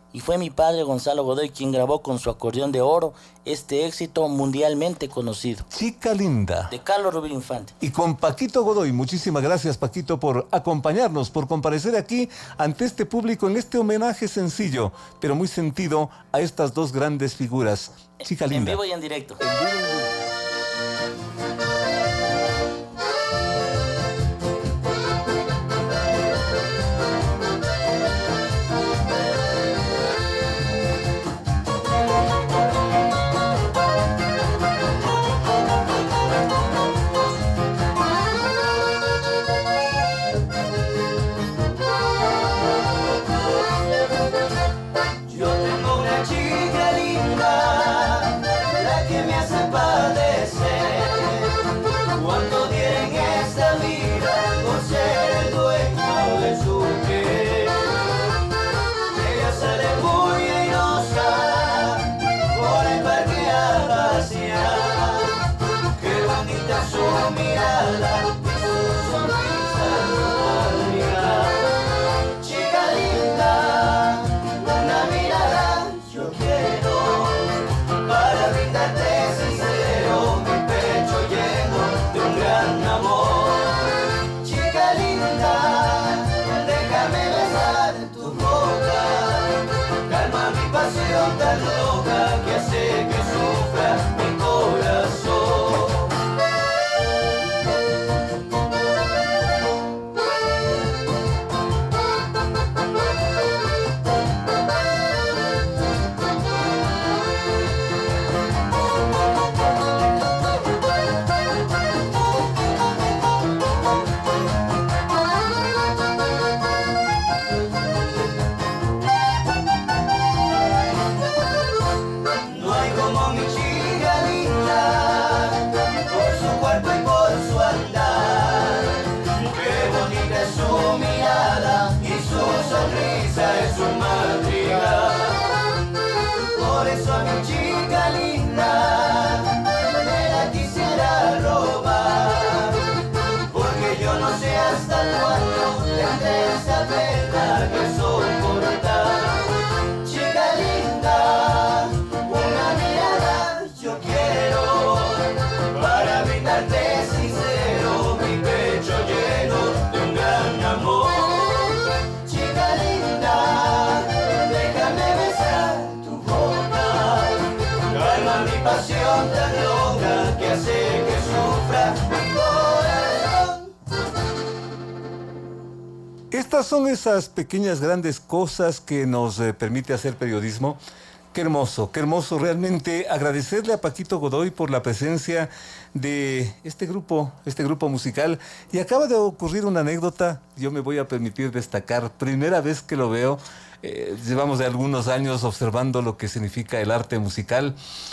y fue mi padre Gonzalo Godoy quien grabó con su acordeón de oro este éxito mundialmente conocido. Chica linda. De Carlos Rubín Infante. Y con Paquito Godoy, muchísimas gracias Paquito por acompañarnos, por comparecer aquí ante este público en este homenaje sencillo, pero muy sentido a estas dos grandes figuras. Chica linda. En vivo y en directo. Estas son esas pequeñas grandes cosas que nos permite hacer periodismo. Qué hermoso realmente agradecerle a Paquito Godoy por la presencia de este grupo musical. Y acaba de ocurrir una anécdota, yo me voy a permitir destacar, primera vez que lo veo, llevamos de algunos años observando lo que significa el arte musical,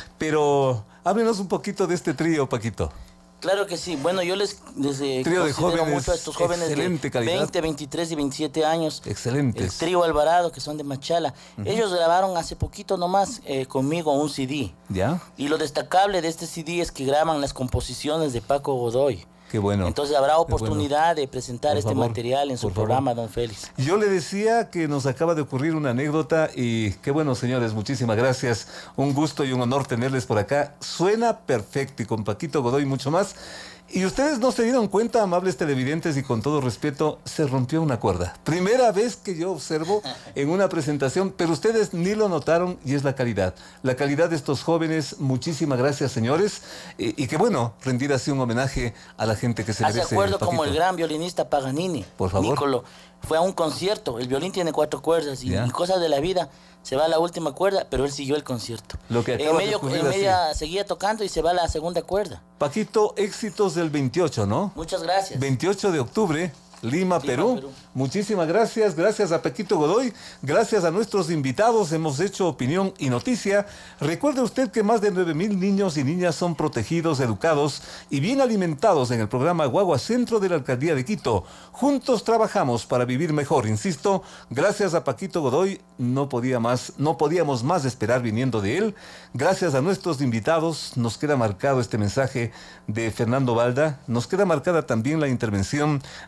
pero háblenos un poquito de este trío, Paquito. Claro que sí. Bueno, yo les trío de jóvenes, mucho a estos jóvenes de 20, 23 y 27 años. Excelentes. El trío Alvarado, que son de Machala. Ellos grabaron hace poquito nomás conmigo un CD. ¿Ya? Y lo destacable de este CD es que graban las composiciones de Paco Godoy. Qué bueno. Entonces habrá oportunidad de presentar este material en su programa, don Félix. Yo le decía que nos acaba de ocurrir una anécdota y qué bueno, señores, muchísimas gracias. Un gusto y un honor tenerles por acá. Suena perfecto y con Paquito Godoy mucho más. Y ustedes no se dieron cuenta, amables televidentes, y con todo respeto, se rompió una cuerda. Primera vez que yo observo en una presentación, pero ustedes ni lo notaron y es la calidad. La calidad de estos jóvenes, muchísimas gracias, señores. Y qué bueno, rendir así un homenaje a la gente que se merece. Hace acuerdo como el gran violinista Paganini. Por favor. Nicolo, fue a un concierto, el violín tiene 4 cuerdas y cosas de la vida. Se va a la última cuerda, pero él siguió el concierto. Lo que en media seguía tocando y se va a la segunda cuerda. Paquito, éxitos del 28, ¿no? Muchas gracias. 28 de octubre, Lima, Perú. Muchísimas gracias. Gracias a Paquito Godoy. Gracias a nuestros invitados. Hemos hecho opinión y noticia. Recuerde usted que más de 9,000 niños y niñas son protegidos, educados y bien alimentados en el programa Guagua Centro de la Alcaldía de Quito. Juntos trabajamos para vivir mejor. Insisto, gracias a Paquito Godoy. No podíamos más esperar viniendo de él. Gracias a nuestros invitados. Nos queda marcado este mensaje de Fernando Balda. Nos queda marcada también la intervención del exdiputado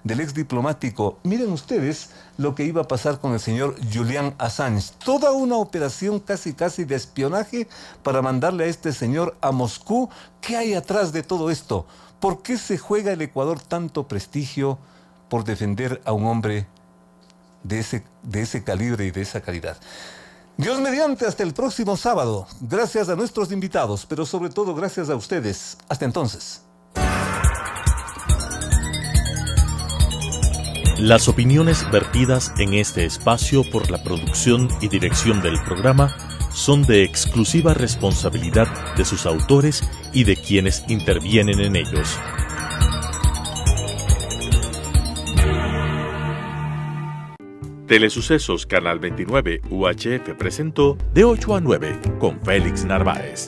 diplomático. Miren ustedes lo que iba a pasar con el señor Julian Assange. Toda una operación casi de espionaje para mandarle a este señor a Moscú. ¿Qué hay atrás de todo esto? ¿Por qué se juega el Ecuador tanto prestigio por defender a un hombre de ese calibre y de esa calidad? Dios mediante, hasta el próximo sábado. Gracias a nuestros invitados, pero sobre todo gracias a ustedes. Hasta entonces. Las opiniones vertidas en este espacio por la producción y dirección del programa son de exclusiva responsabilidad de sus autores y de quienes intervienen en ellos. Telesucesos Canal 29 UHF presentó De 8 a 9 con Félix Narváez.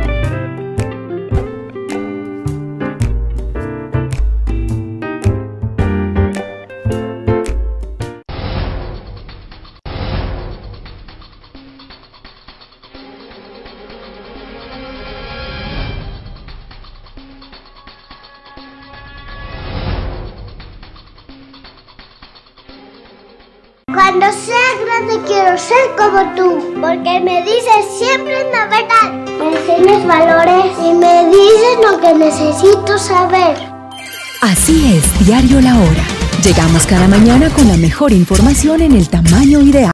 Cuando sea grande quiero ser como tú, porque me dices siempre la verdad, me enseñas valores y me dices lo que necesito saber. Así es, Diario La Hora. Llegamos cada mañana con la mejor información en el tamaño ideal.